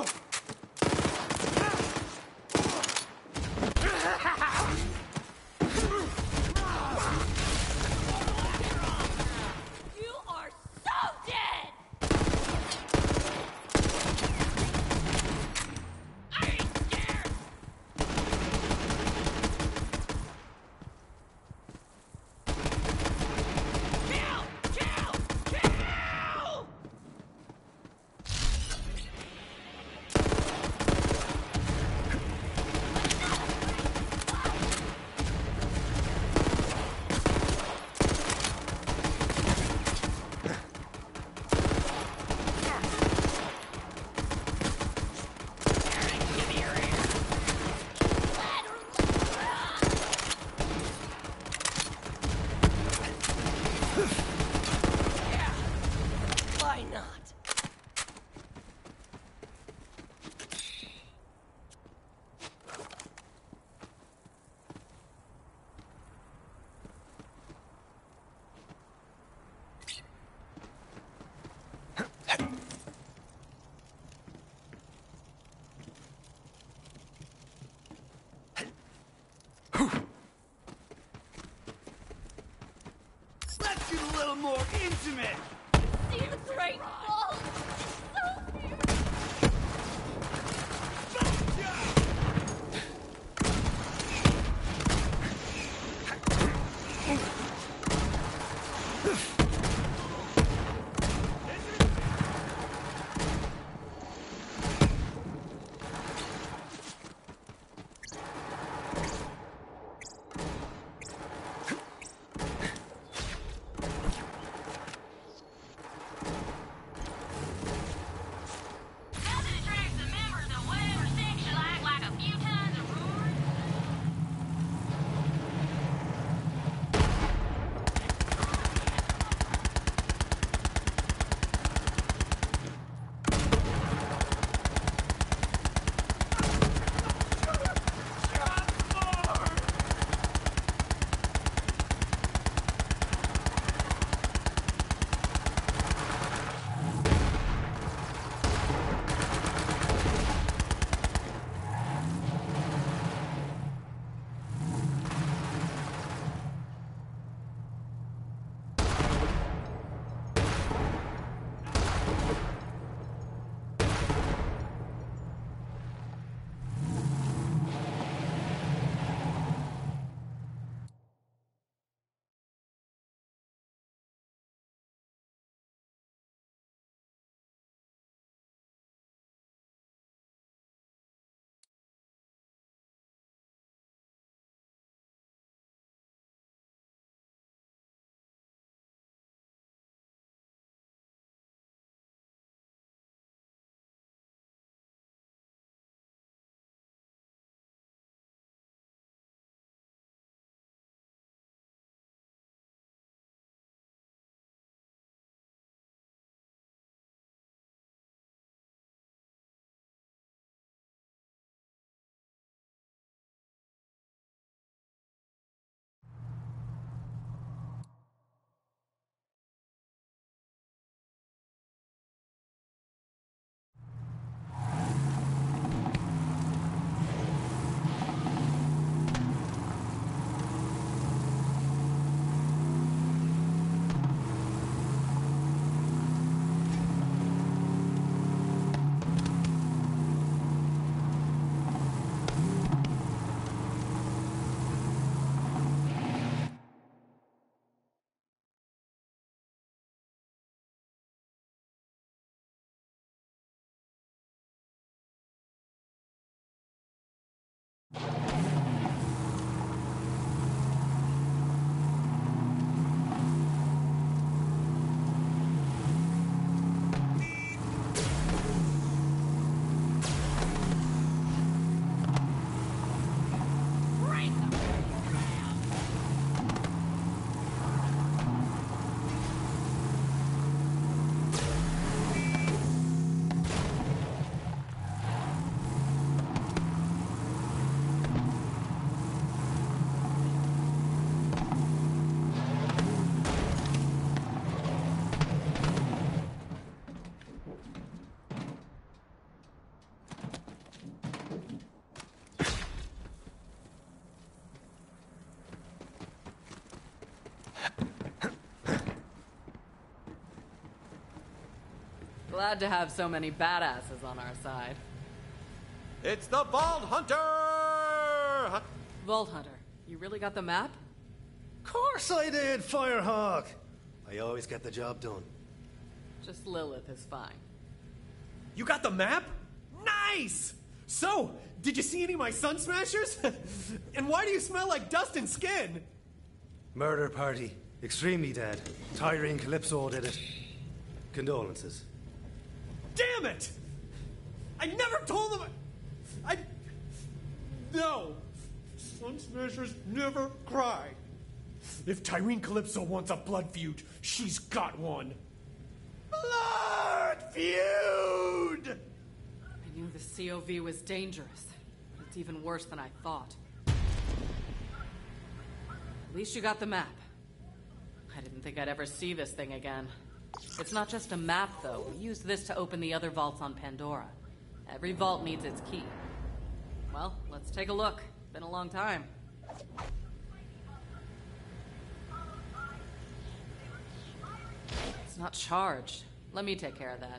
You are so dead! I ain't scared! Kill! Kill! Kill! Give me your ear! Yeah! Why not? Let's get a little more intimate! See the great wall? So beautiful! Glad to have so many badasses on our side. It's the Vault Hunter! Vault Hunter, you really got the map? Course I did, Firehawk. I always get the job done. Just Lilith is fine. You got the map? Nice! So, did you see any of my Sun Smashers? And why do you smell like dust and skin? Murder party. Extremely dead. Tyrene Calypso did it. Condolences. Damn it! I never told them. I. No. Sun Smashers never cry. If Tyrene Calypso wants a blood feud, she's got one. Blood feud! I knew the C O V was dangerous. It's even worse than I thought. At least you got the map. I didn't think I'd ever see this thing again. It's not just a map, though. We used this to open the other vaults on Pandora. Every vault needs its key. Well, let's take a look. Been a long time. It's not charged. Let me take care of that.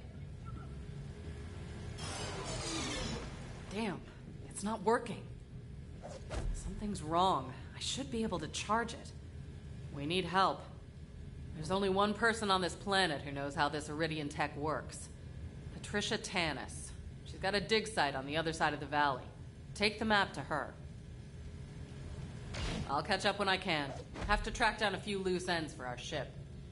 Damn, it's not working. Something's wrong. I should be able to charge it. We need help. There's only one person on this planet who knows how this Iridian tech works. Patricia Tanis. She's got a dig site on the other side of the valley. Take the map to her. I'll catch up when I can. Have to track down a few loose ends for our ship.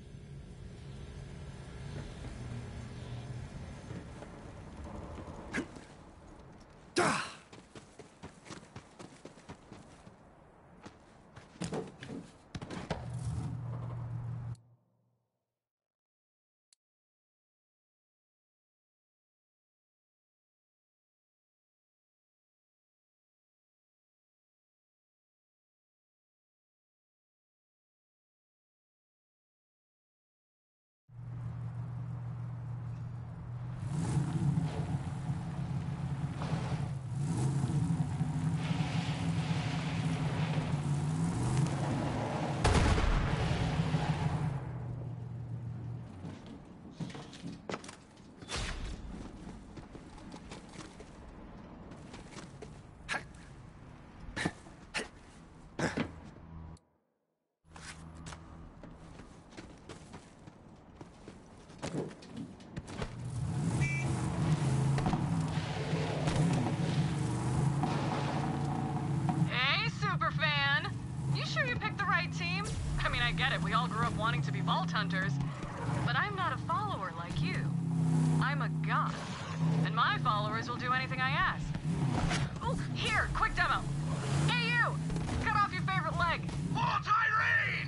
Hey, superfan! You sure you picked the right team? I mean, I get it, we all grew up wanting to be vault hunters. But I'm not a follower like you. I'm a god. And my followers will do anything I ask. Oh, here, quick demo. Hey, you! Cut off your favorite leg. Oh, Tyrene!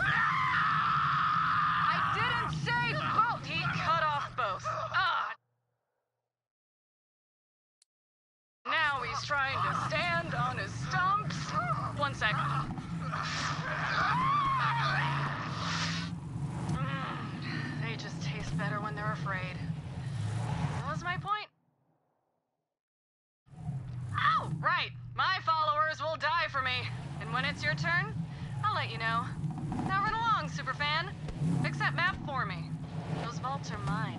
I didn't say both. He cut off both. Ah. Now he's trying to stand on his stumps. One sec. Mm, they just taste better when they're afraid. What was my point? Oh, right. My followers will die for me. And when it's your turn, I'll let you know. Now run along, superfan. Fix that map for me. Those vaults are mine.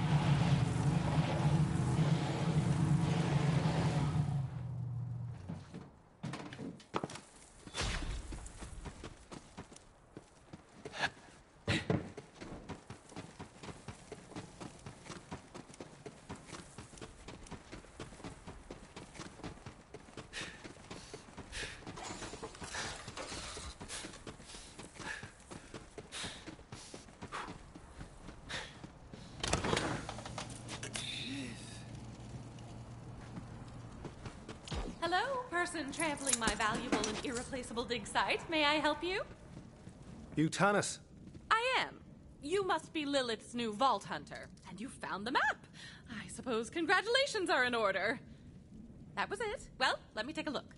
Hello, person trampling my valuable and irreplaceable dig site. May I help you? You Tanis. I am. You must be Lilith's new Vault Hunter, and you found the map. I suppose congratulations are in order. That was it. Well, let me take a look.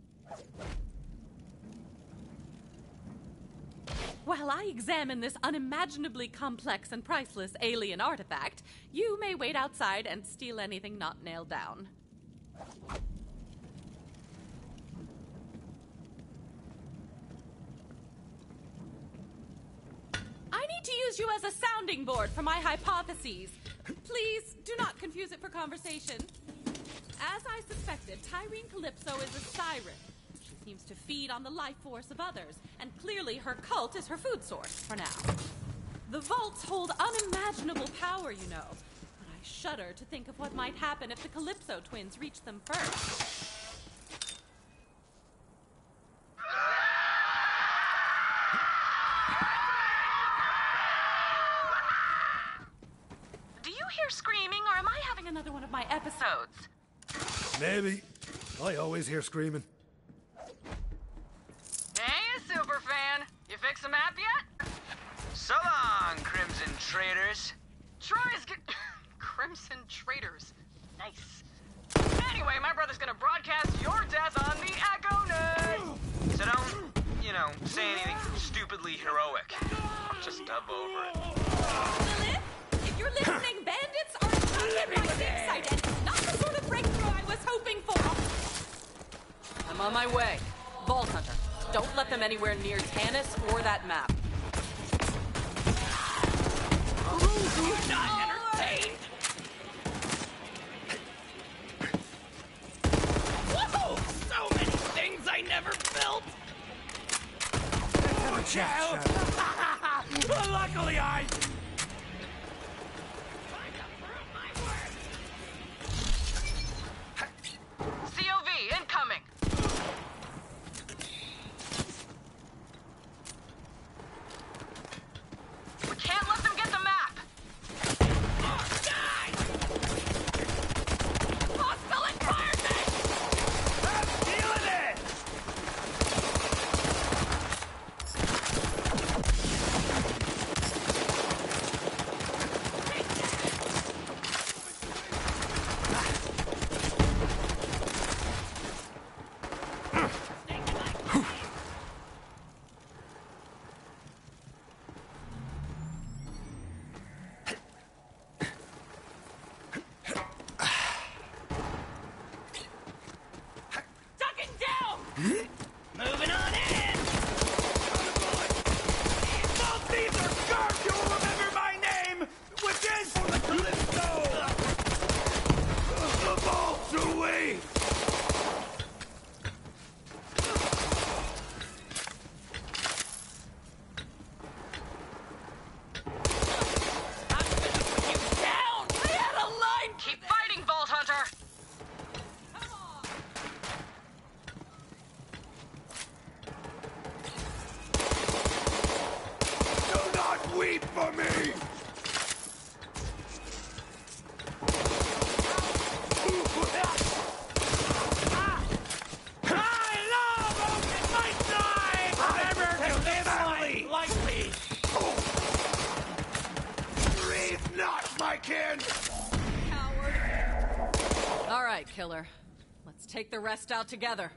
While I examine this unimaginably complex and priceless alien artifact, you may wait outside and steal anything not nailed down. I need to use you as a sounding board for my hypotheses. Please Please, do not confuse it for conversation. As I suspected, Tyrene Calypso is a siren. She seems to feed on the life force of others, and clearly her cult is her food source, for now. The vaults hold unimaginable power, you know, but I shudder to think of what might happen if the Calypso twins reach them first. Do you hear screaming, or am I having another one of my episodes? Maybe. I always hear screaming. Hey, superfan. You fix the map yet? So long, Crimson Traders. Troy's get... Crimson Traders. Nice. Anyway, my brother's gonna broadcast your death on the Echo Net. So don't, you know, say anything stupidly heroic. Just dub over it. Lilith, if you're listening, bandits are attacking my dig site, and it's not the sort of breakthrough I was hoping for. I'm on my way. Vault Hunter, don't let them anywhere near Tannis or that map. You're not entertained! Whoa! So many things I never built! Watch out! Luckily I... C O V incoming. We can't let them get the map. Hostile environment! I'm feeling it! Ducking down! Moving on in! Both these are scarred! You'll remember my name, which is for the Calypso! The vault's away! I'm gonna put you down! I had a line! Keep fighting, Vault Hunter. Do not weep for me! I love open my knife! Never to live lightly! Breathe not, my kin! All right, killer. Let's take the rest out together.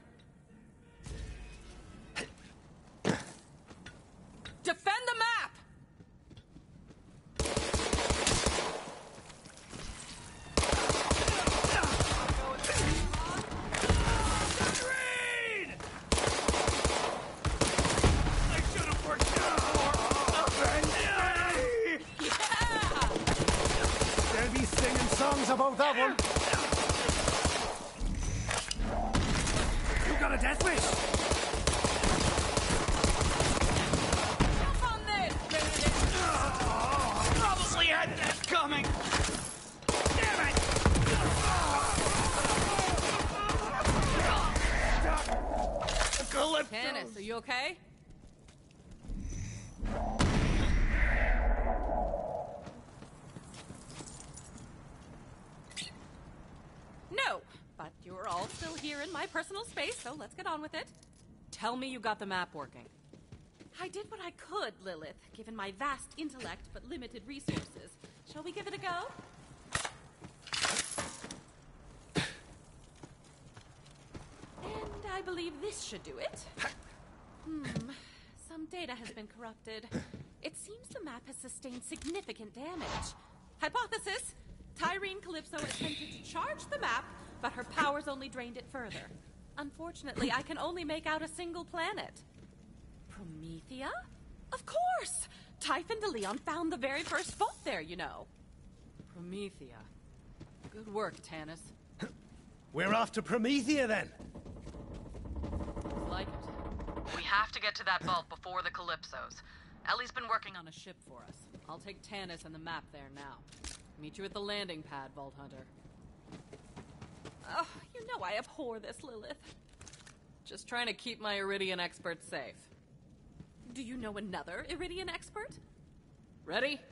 Defend the map! Green! I should have worked out more! They'll be singing songs about that one. You got a death wish? Jump on this! Probably had that coming! Damn it! Calypso! Tannis, are you okay? No, but you're all still here in my personal space, so let's get on with it. Tell me you got the map working. I did what I could, Lilith, given my vast intellect but limited resources. Shall we give it a go? And I believe this should do it. Hmm, some data has been corrupted. It seems the map has sustained significant damage. Hypothesis: Tyrene Calypso attempted to charge the map, but her powers only drained it further. Unfortunately, I can only make out a single planet. Promethea? Of course! Typhon de Leon found the very first vault there, you know. Promethea. Good work, Tanis. We're off to Promethea then. Like it. We have to get to that vault before the Calypsos. Ellie's been working on On a ship for us. I'll take Tanis and the map there now. Meet you at the landing pad, Vault Hunter. Oh, you know I abhor this, Lilith. Just trying to keep my Iridian expert safe. Do you know another Iridian expert? Ready?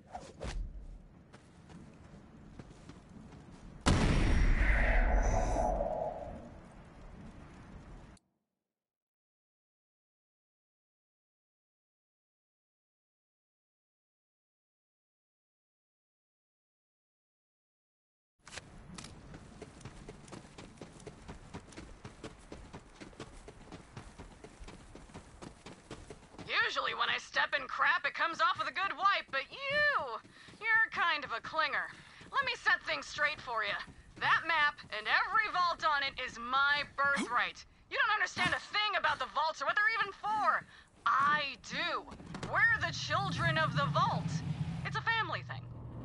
Usually when I step in crap, it comes off with a good wipe, but you, you're kind of a clinger. Let me set things straight for you. That map and every vault on it is my birthright. You don't understand a thing about the vaults or what they're even for. I do. We're the children of the vault. It's a family thing.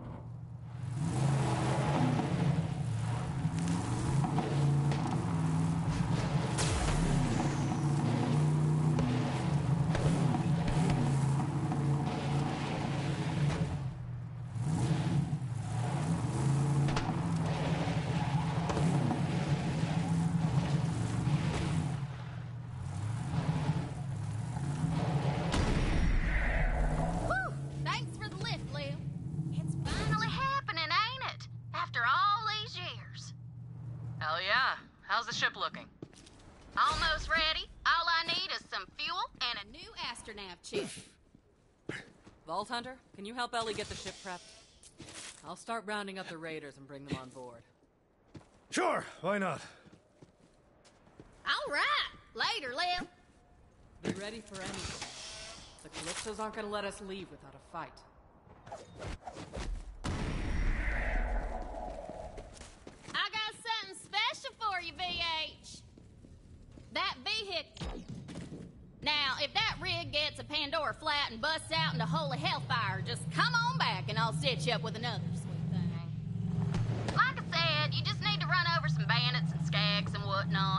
Whew! Thanks for the lift, Lil. It's finally happening, ain't it? After all these years. Hell yeah. How's the ship looking? Almost ready. All I need is some fuel and a new astronav chip. Vault Hunter, can you help Ellie get the ship prepped? I'll start rounding up the raiders and bring them on board. Sure, why not? All right. Later, Lil. Be ready for anything. The Calypsos aren't gonna let us leave without a fight. I got something special for you, V H. That vehicle. Now, if that rig gets a Pandora flat and busts out into holy hellfire, just come on back and I'll set you up with another sweet thing. Like I said, you just need to run over some bandits and skags and whatnot.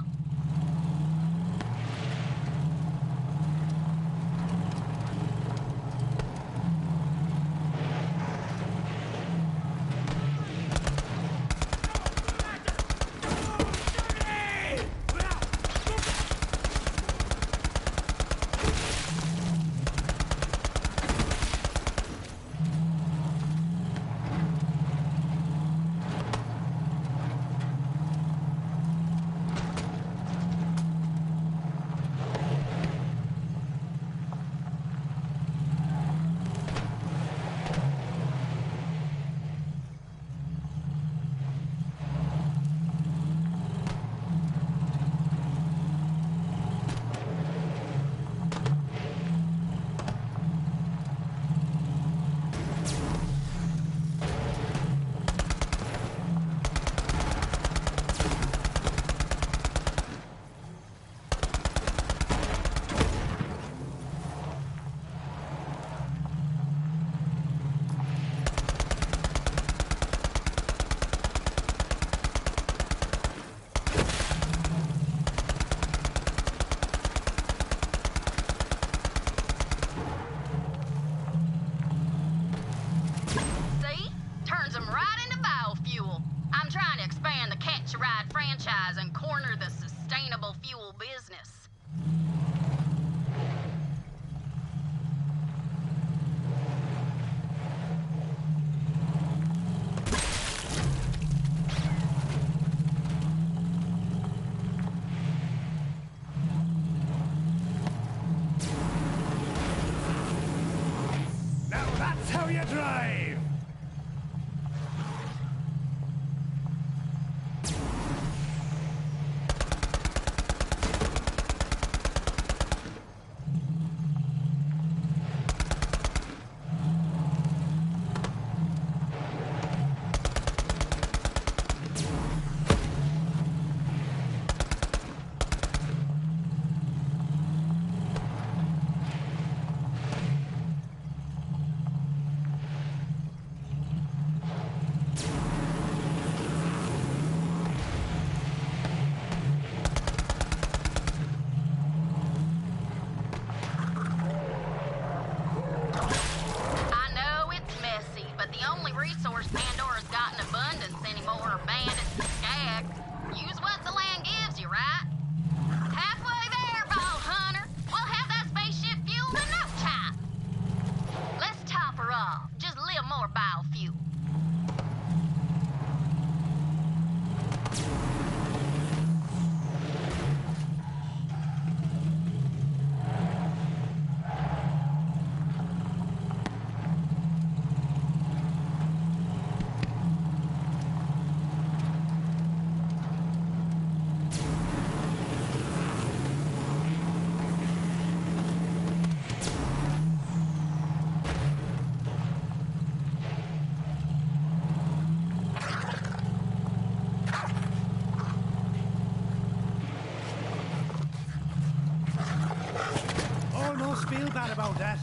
just feel bad about that.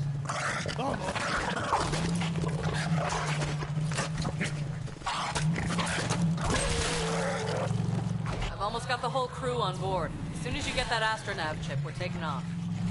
I've almost got the whole crew on board. As soon as you get that astronav chip, we're taking off.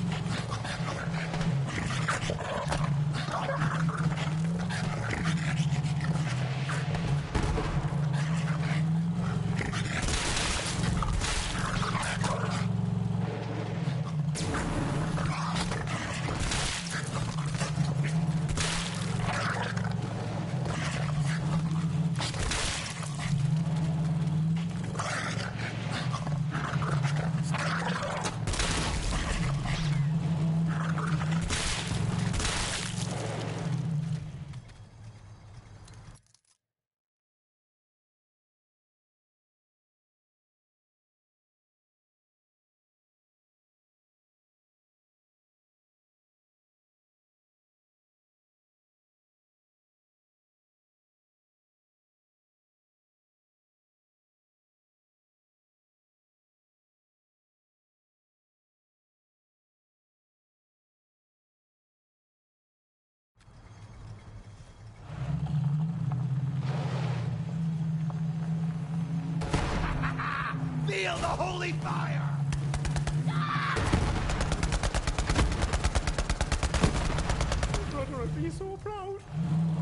Feel the holy fire! Brother, I'd be so proud.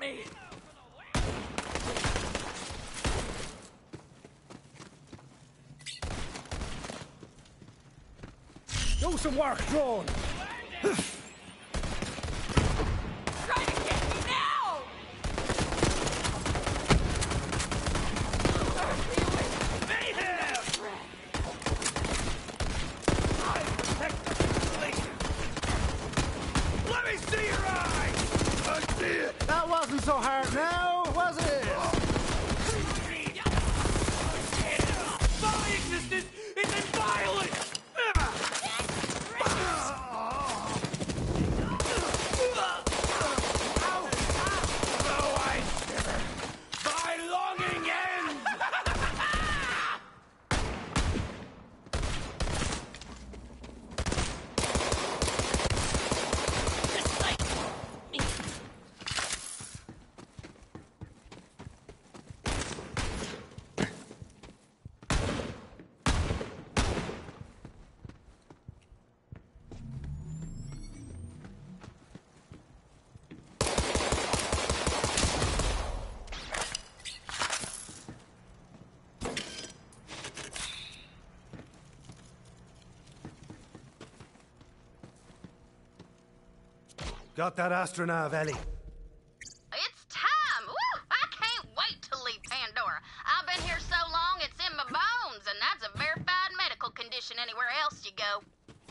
way! Do some work, drone! Try to get me now! Mayhem! I protect the population! Let me see your eyes! I see it! That wasn't so hard now, was it? My existence is in violence! Got that astronav, Ellie. It's time! Woo! I can't wait to leave Pandora. I've been here so long it's in my bones, and that's a verified medical condition anywhere else you go.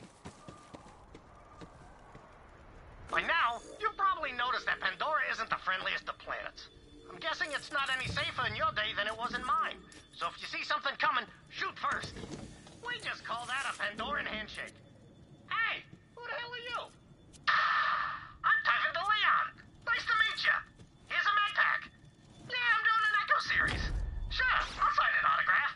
By now, you've probably noticed that Pandora isn't the friendliest of planets. I'm guessing it's not any safer in your day than it was in mine. So if you see something coming, shoot first. We just call that a Pandoran handshake. Hey, who the hell are you? I'm Tyson de Leon. Nice to meet you. Here's a med pack. Yeah, I'm doing an Echo series. Sure, I'll sign an autograph.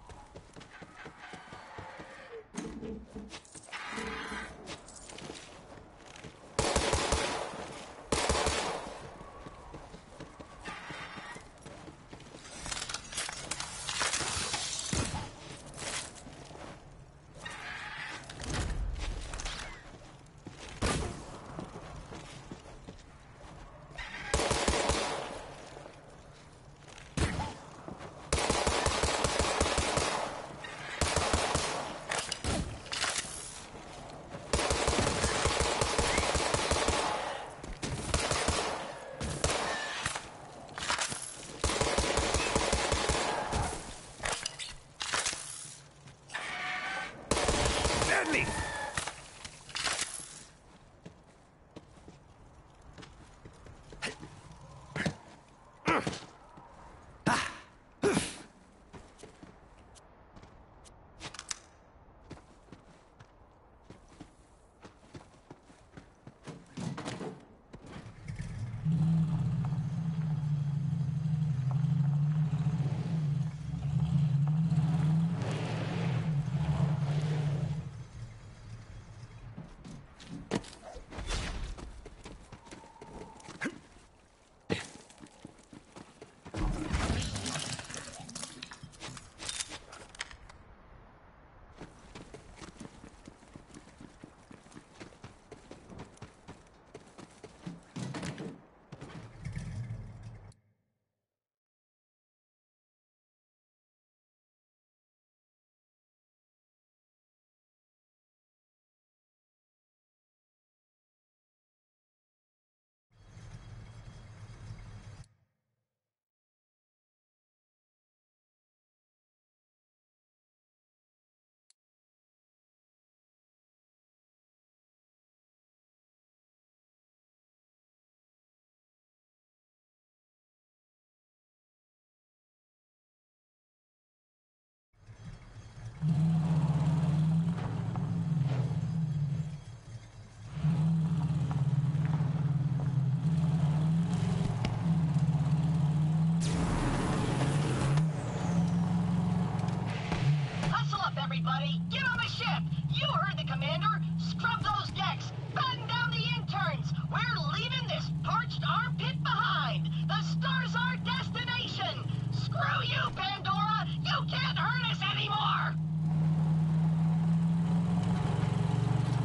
everybody! Get on the ship! You heard the commander! Scrub those decks! Batten down the interns! We're leaving this parched armpit behind! The star's our destination! Screw you, Pandora! You can't hurt us anymore!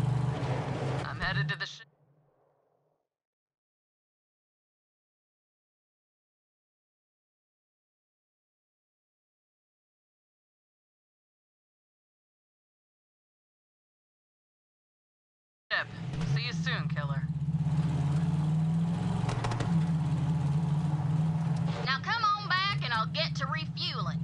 I'm headed to the ship. you soon, killer. Now come on back and I'll get to refueling.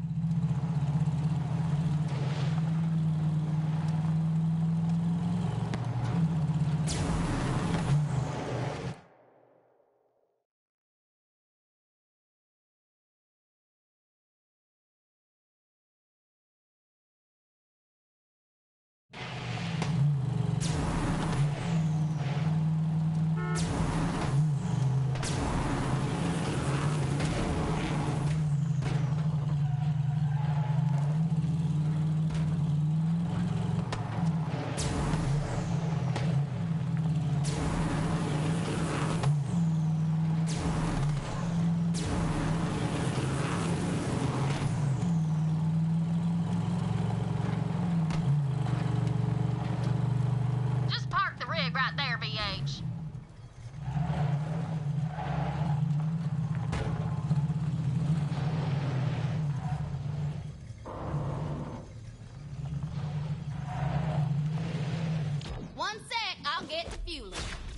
Just park the rig right there, B H. One sec, I'll get to fueling.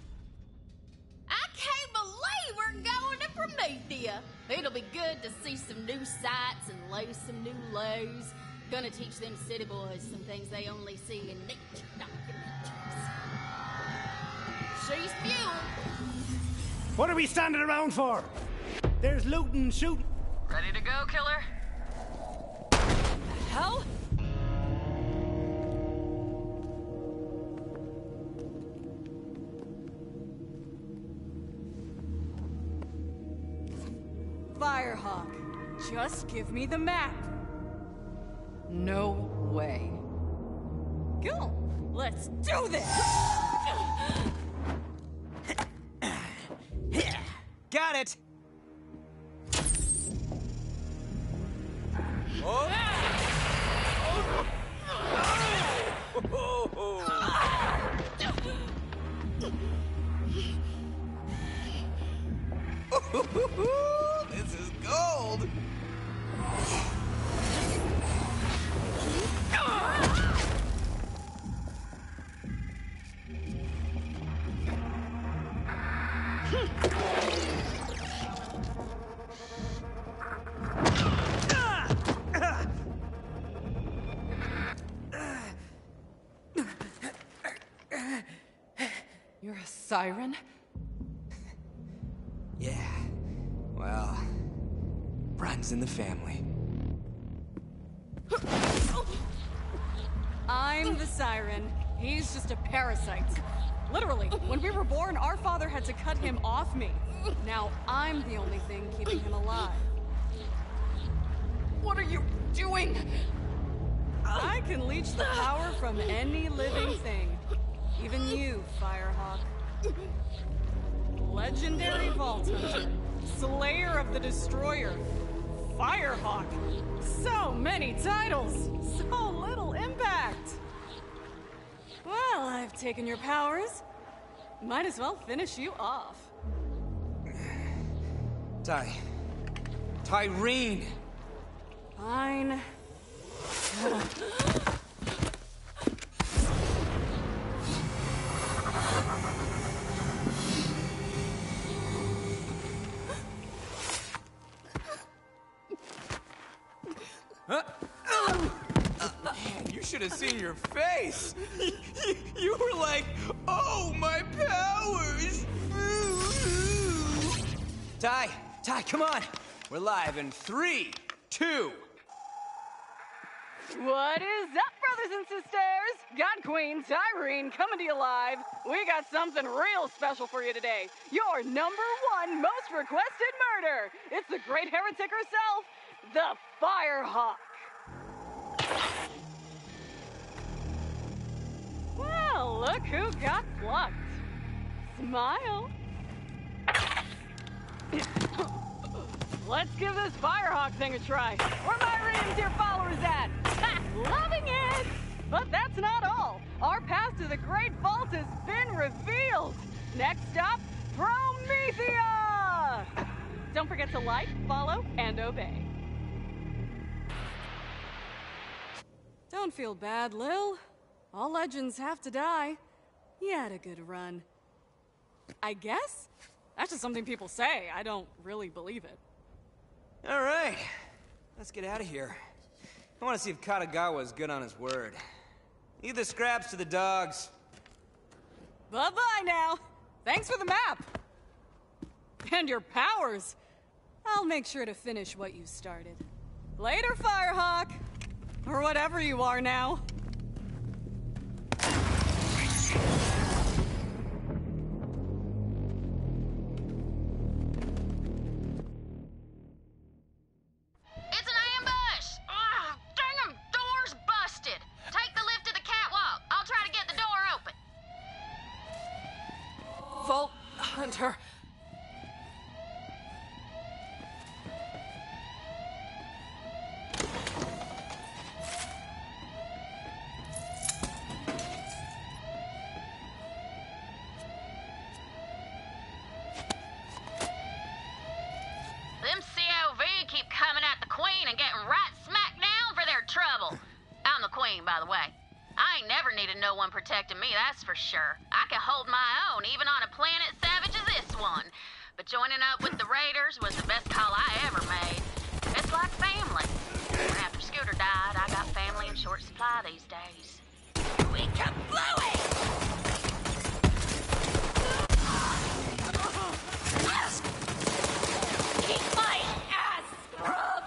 I can't believe we're going to Promethea. It'll be good to see some new sights and lay some new lows. Gonna teach them city boys some things they only see in nature documentaries. She's fuel. What are we standing around for? There's looting, shooting. Ready to go, killer? Hell? Firehawk, just give me the map. No way. Go! Let's do this! Got it! Oh! This is gold! You're a siren? Yeah. Well, runs in the family. I'm the siren. He's just a parasite. Literally, when we were born, our father had to cut him off me. Now I'm the only thing keeping him alive. What are you doing? I can leech the power from any living thing. Even you, Firehawk. Legendary Vault Hunter. Slayer of the Destroyer. Firehawk. So many titles. So little impact. Well, I've taken your powers. Might as well finish you off. Ty. Tyreen! Fine. Huh? Man, you should have seen your face! You were like, oh, my powers! Ty, Ty, come on! We're live in three, two. What is up, brothers and sisters? God Queen Tyreen coming to you live. We got something real special for you today. Your number one most requested murder. It's the great heretic herself, the Firehawk. Well, look who got plucked. Smile. Let's give this Firehawk thing a try. Where my Radiant dear followers at? Ha! Loving it! But that's not all. Our path to the Great Vault has been revealed. Next stop, Promethea! Don't forget to like, follow, and obey. Don't feel bad, Lil. All legends have to die. You had a good run. I guess? That's just something people say. I don't really believe it. All right. Let's get out of here. I want to see if Katagawa is good on his word. Leave the scraps to the dogs. Bye-bye now. Thanks for the map. And your powers. I'll make sure to finish what you started. Later, Firehawk. Or whatever you are now. It's an ambush! Ugh, dang 'em, door's busted. Take the lift to the catwalk. I'll try to get the door open. Vault Hunter. Them C O V keep coming at the Queen and getting right smack down for their trouble. I'm the Queen, by the way. I ain't never needed no one protecting me, that's for sure. I can hold my own, even on a planet savage as this one. But joining up with the Raiders was the best call I ever made. It's like family. After Scooter died, I got family in short supply these days. We kablooey! Keep my ass, scrub!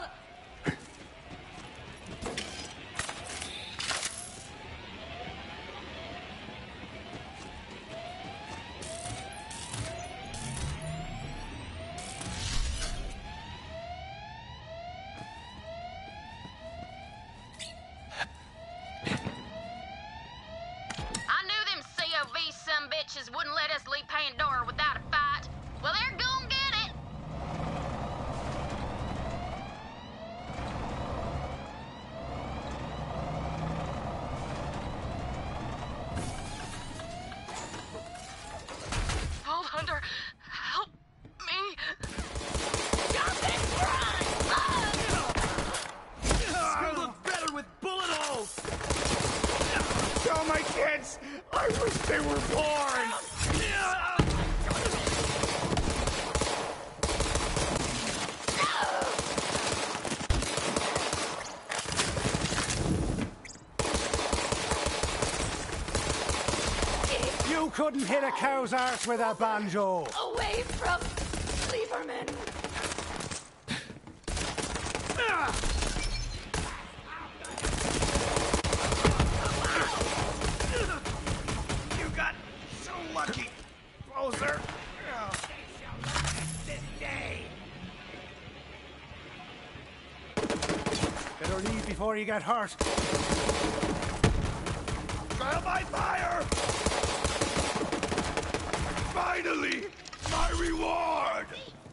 I knew them C O V sumbitches wouldn't let us leave Pandora without a fight. Well, they're gonna get it. Vault Hunter, help me. Jump and run! You look better with bullet holes! Tell my kids, I wish they were born! You couldn't hit a cow's arse with a banjo. Away from Lieberman. You got so lucky. Closer. This day. Better leave before you get hurt. Trial by fire! Finally! My reward!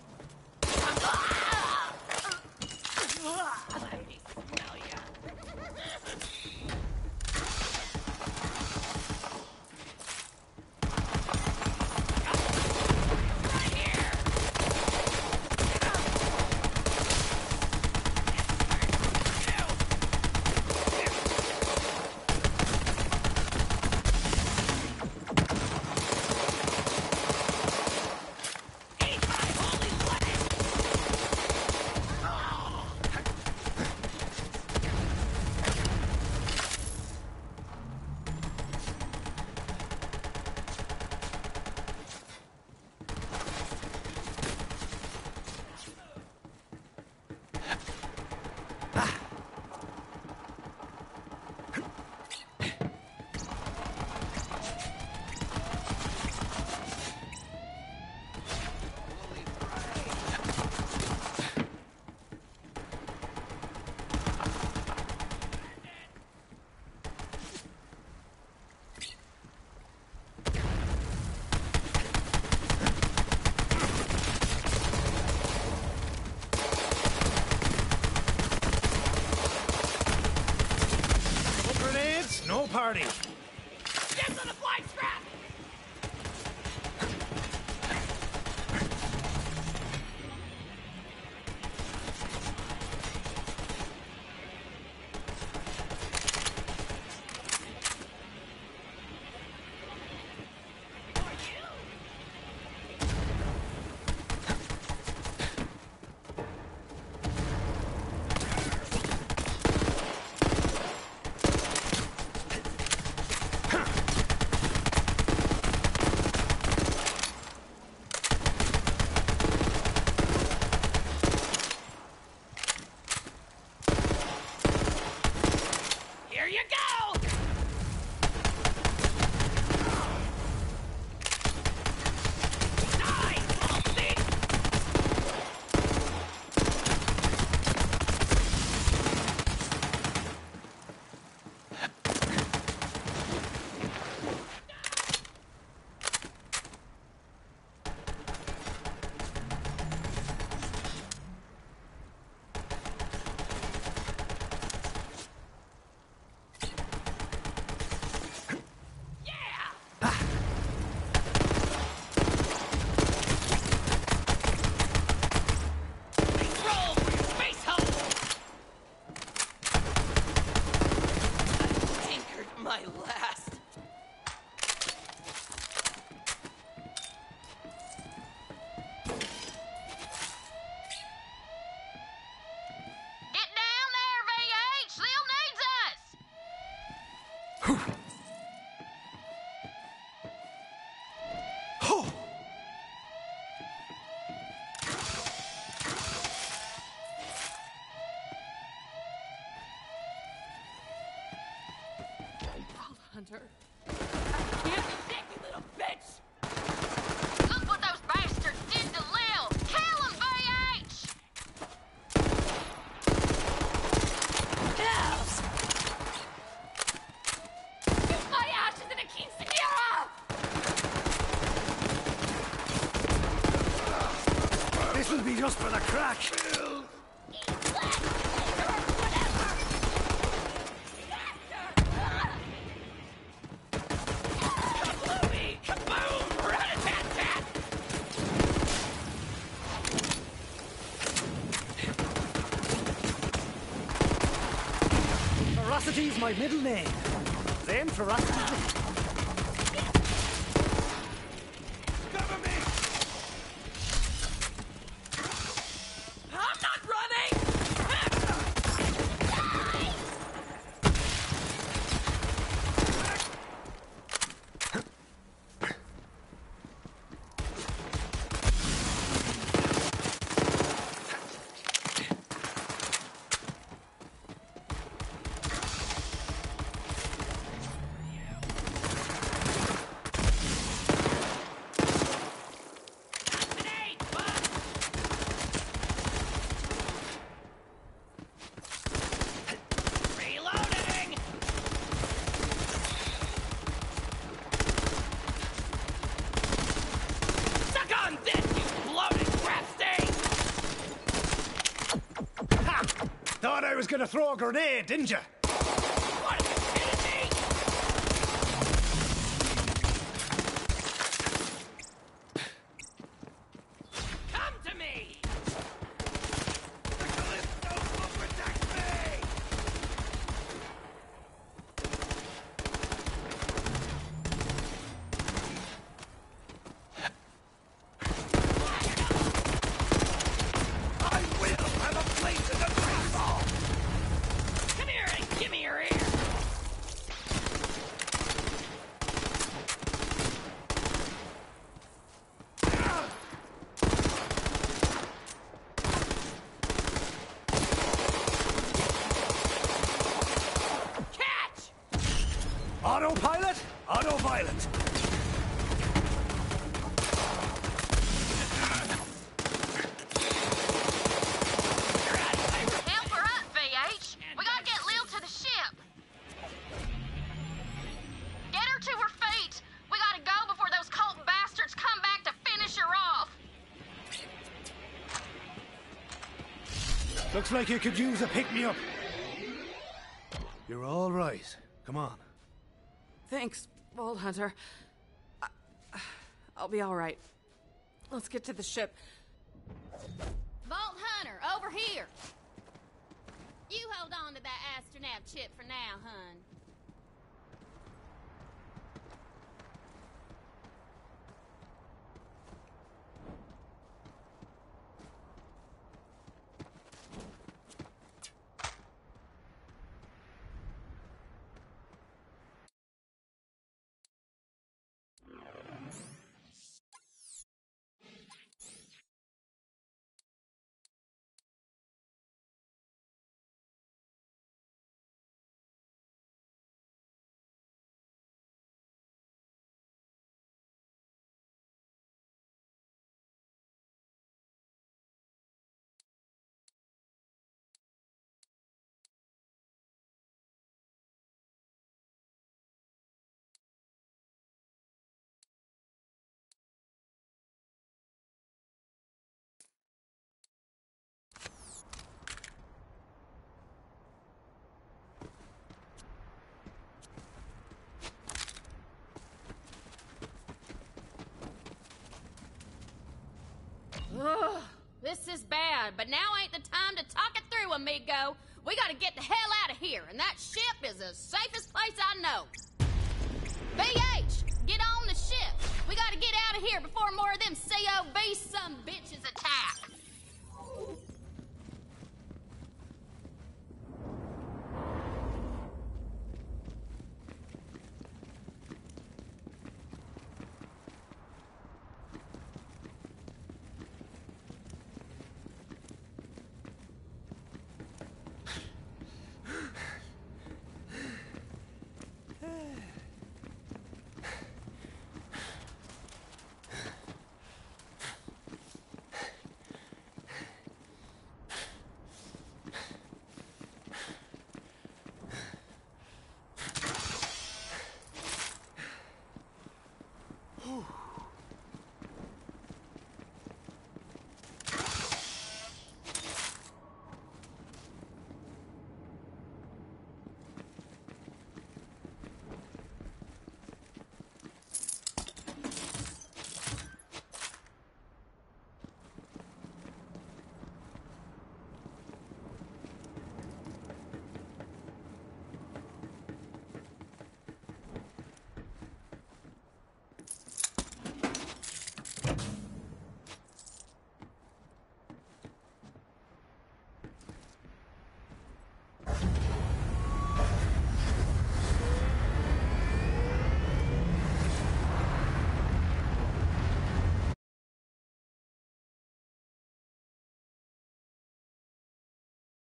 No party. Get to the flight strap! Hunter. Can't stick, you little bitch! Look what those bastards did to Lil! Kill him, V H! Yes! My ashes in a quinceañera! This'll be just for the crack. Ferocity's my middle name. Then ferocity. Cover me! I'm not running! Reloading! Suck on this, you bloated crap stain! Ha! Thought I was gonna throw a grenade, didn't you? What, are you kidding me? Come to me! The Callisto will protect me! I will have a place in the baseball! Come here and give me your ear! Catch! Autopilot, autopilot. Help her up, V H! We gotta get Lil to the ship! Get her to her feet! We gotta go before those cult bastards come back to finish her off! Looks like you could use a pick-me-up. You're all right. Come on. Thanks, Vault Hunter. I, I'll be all right. Let's get to the ship. Vault Hunter, over here! You hold on to that astronaut chip for now, hun. Ugh, this is bad, but now ain't the time to talk it through, amigo. We gotta get the hell out of here, and that ship is the safest place I know. V H, get on the ship. We gotta get out of here before more of them C O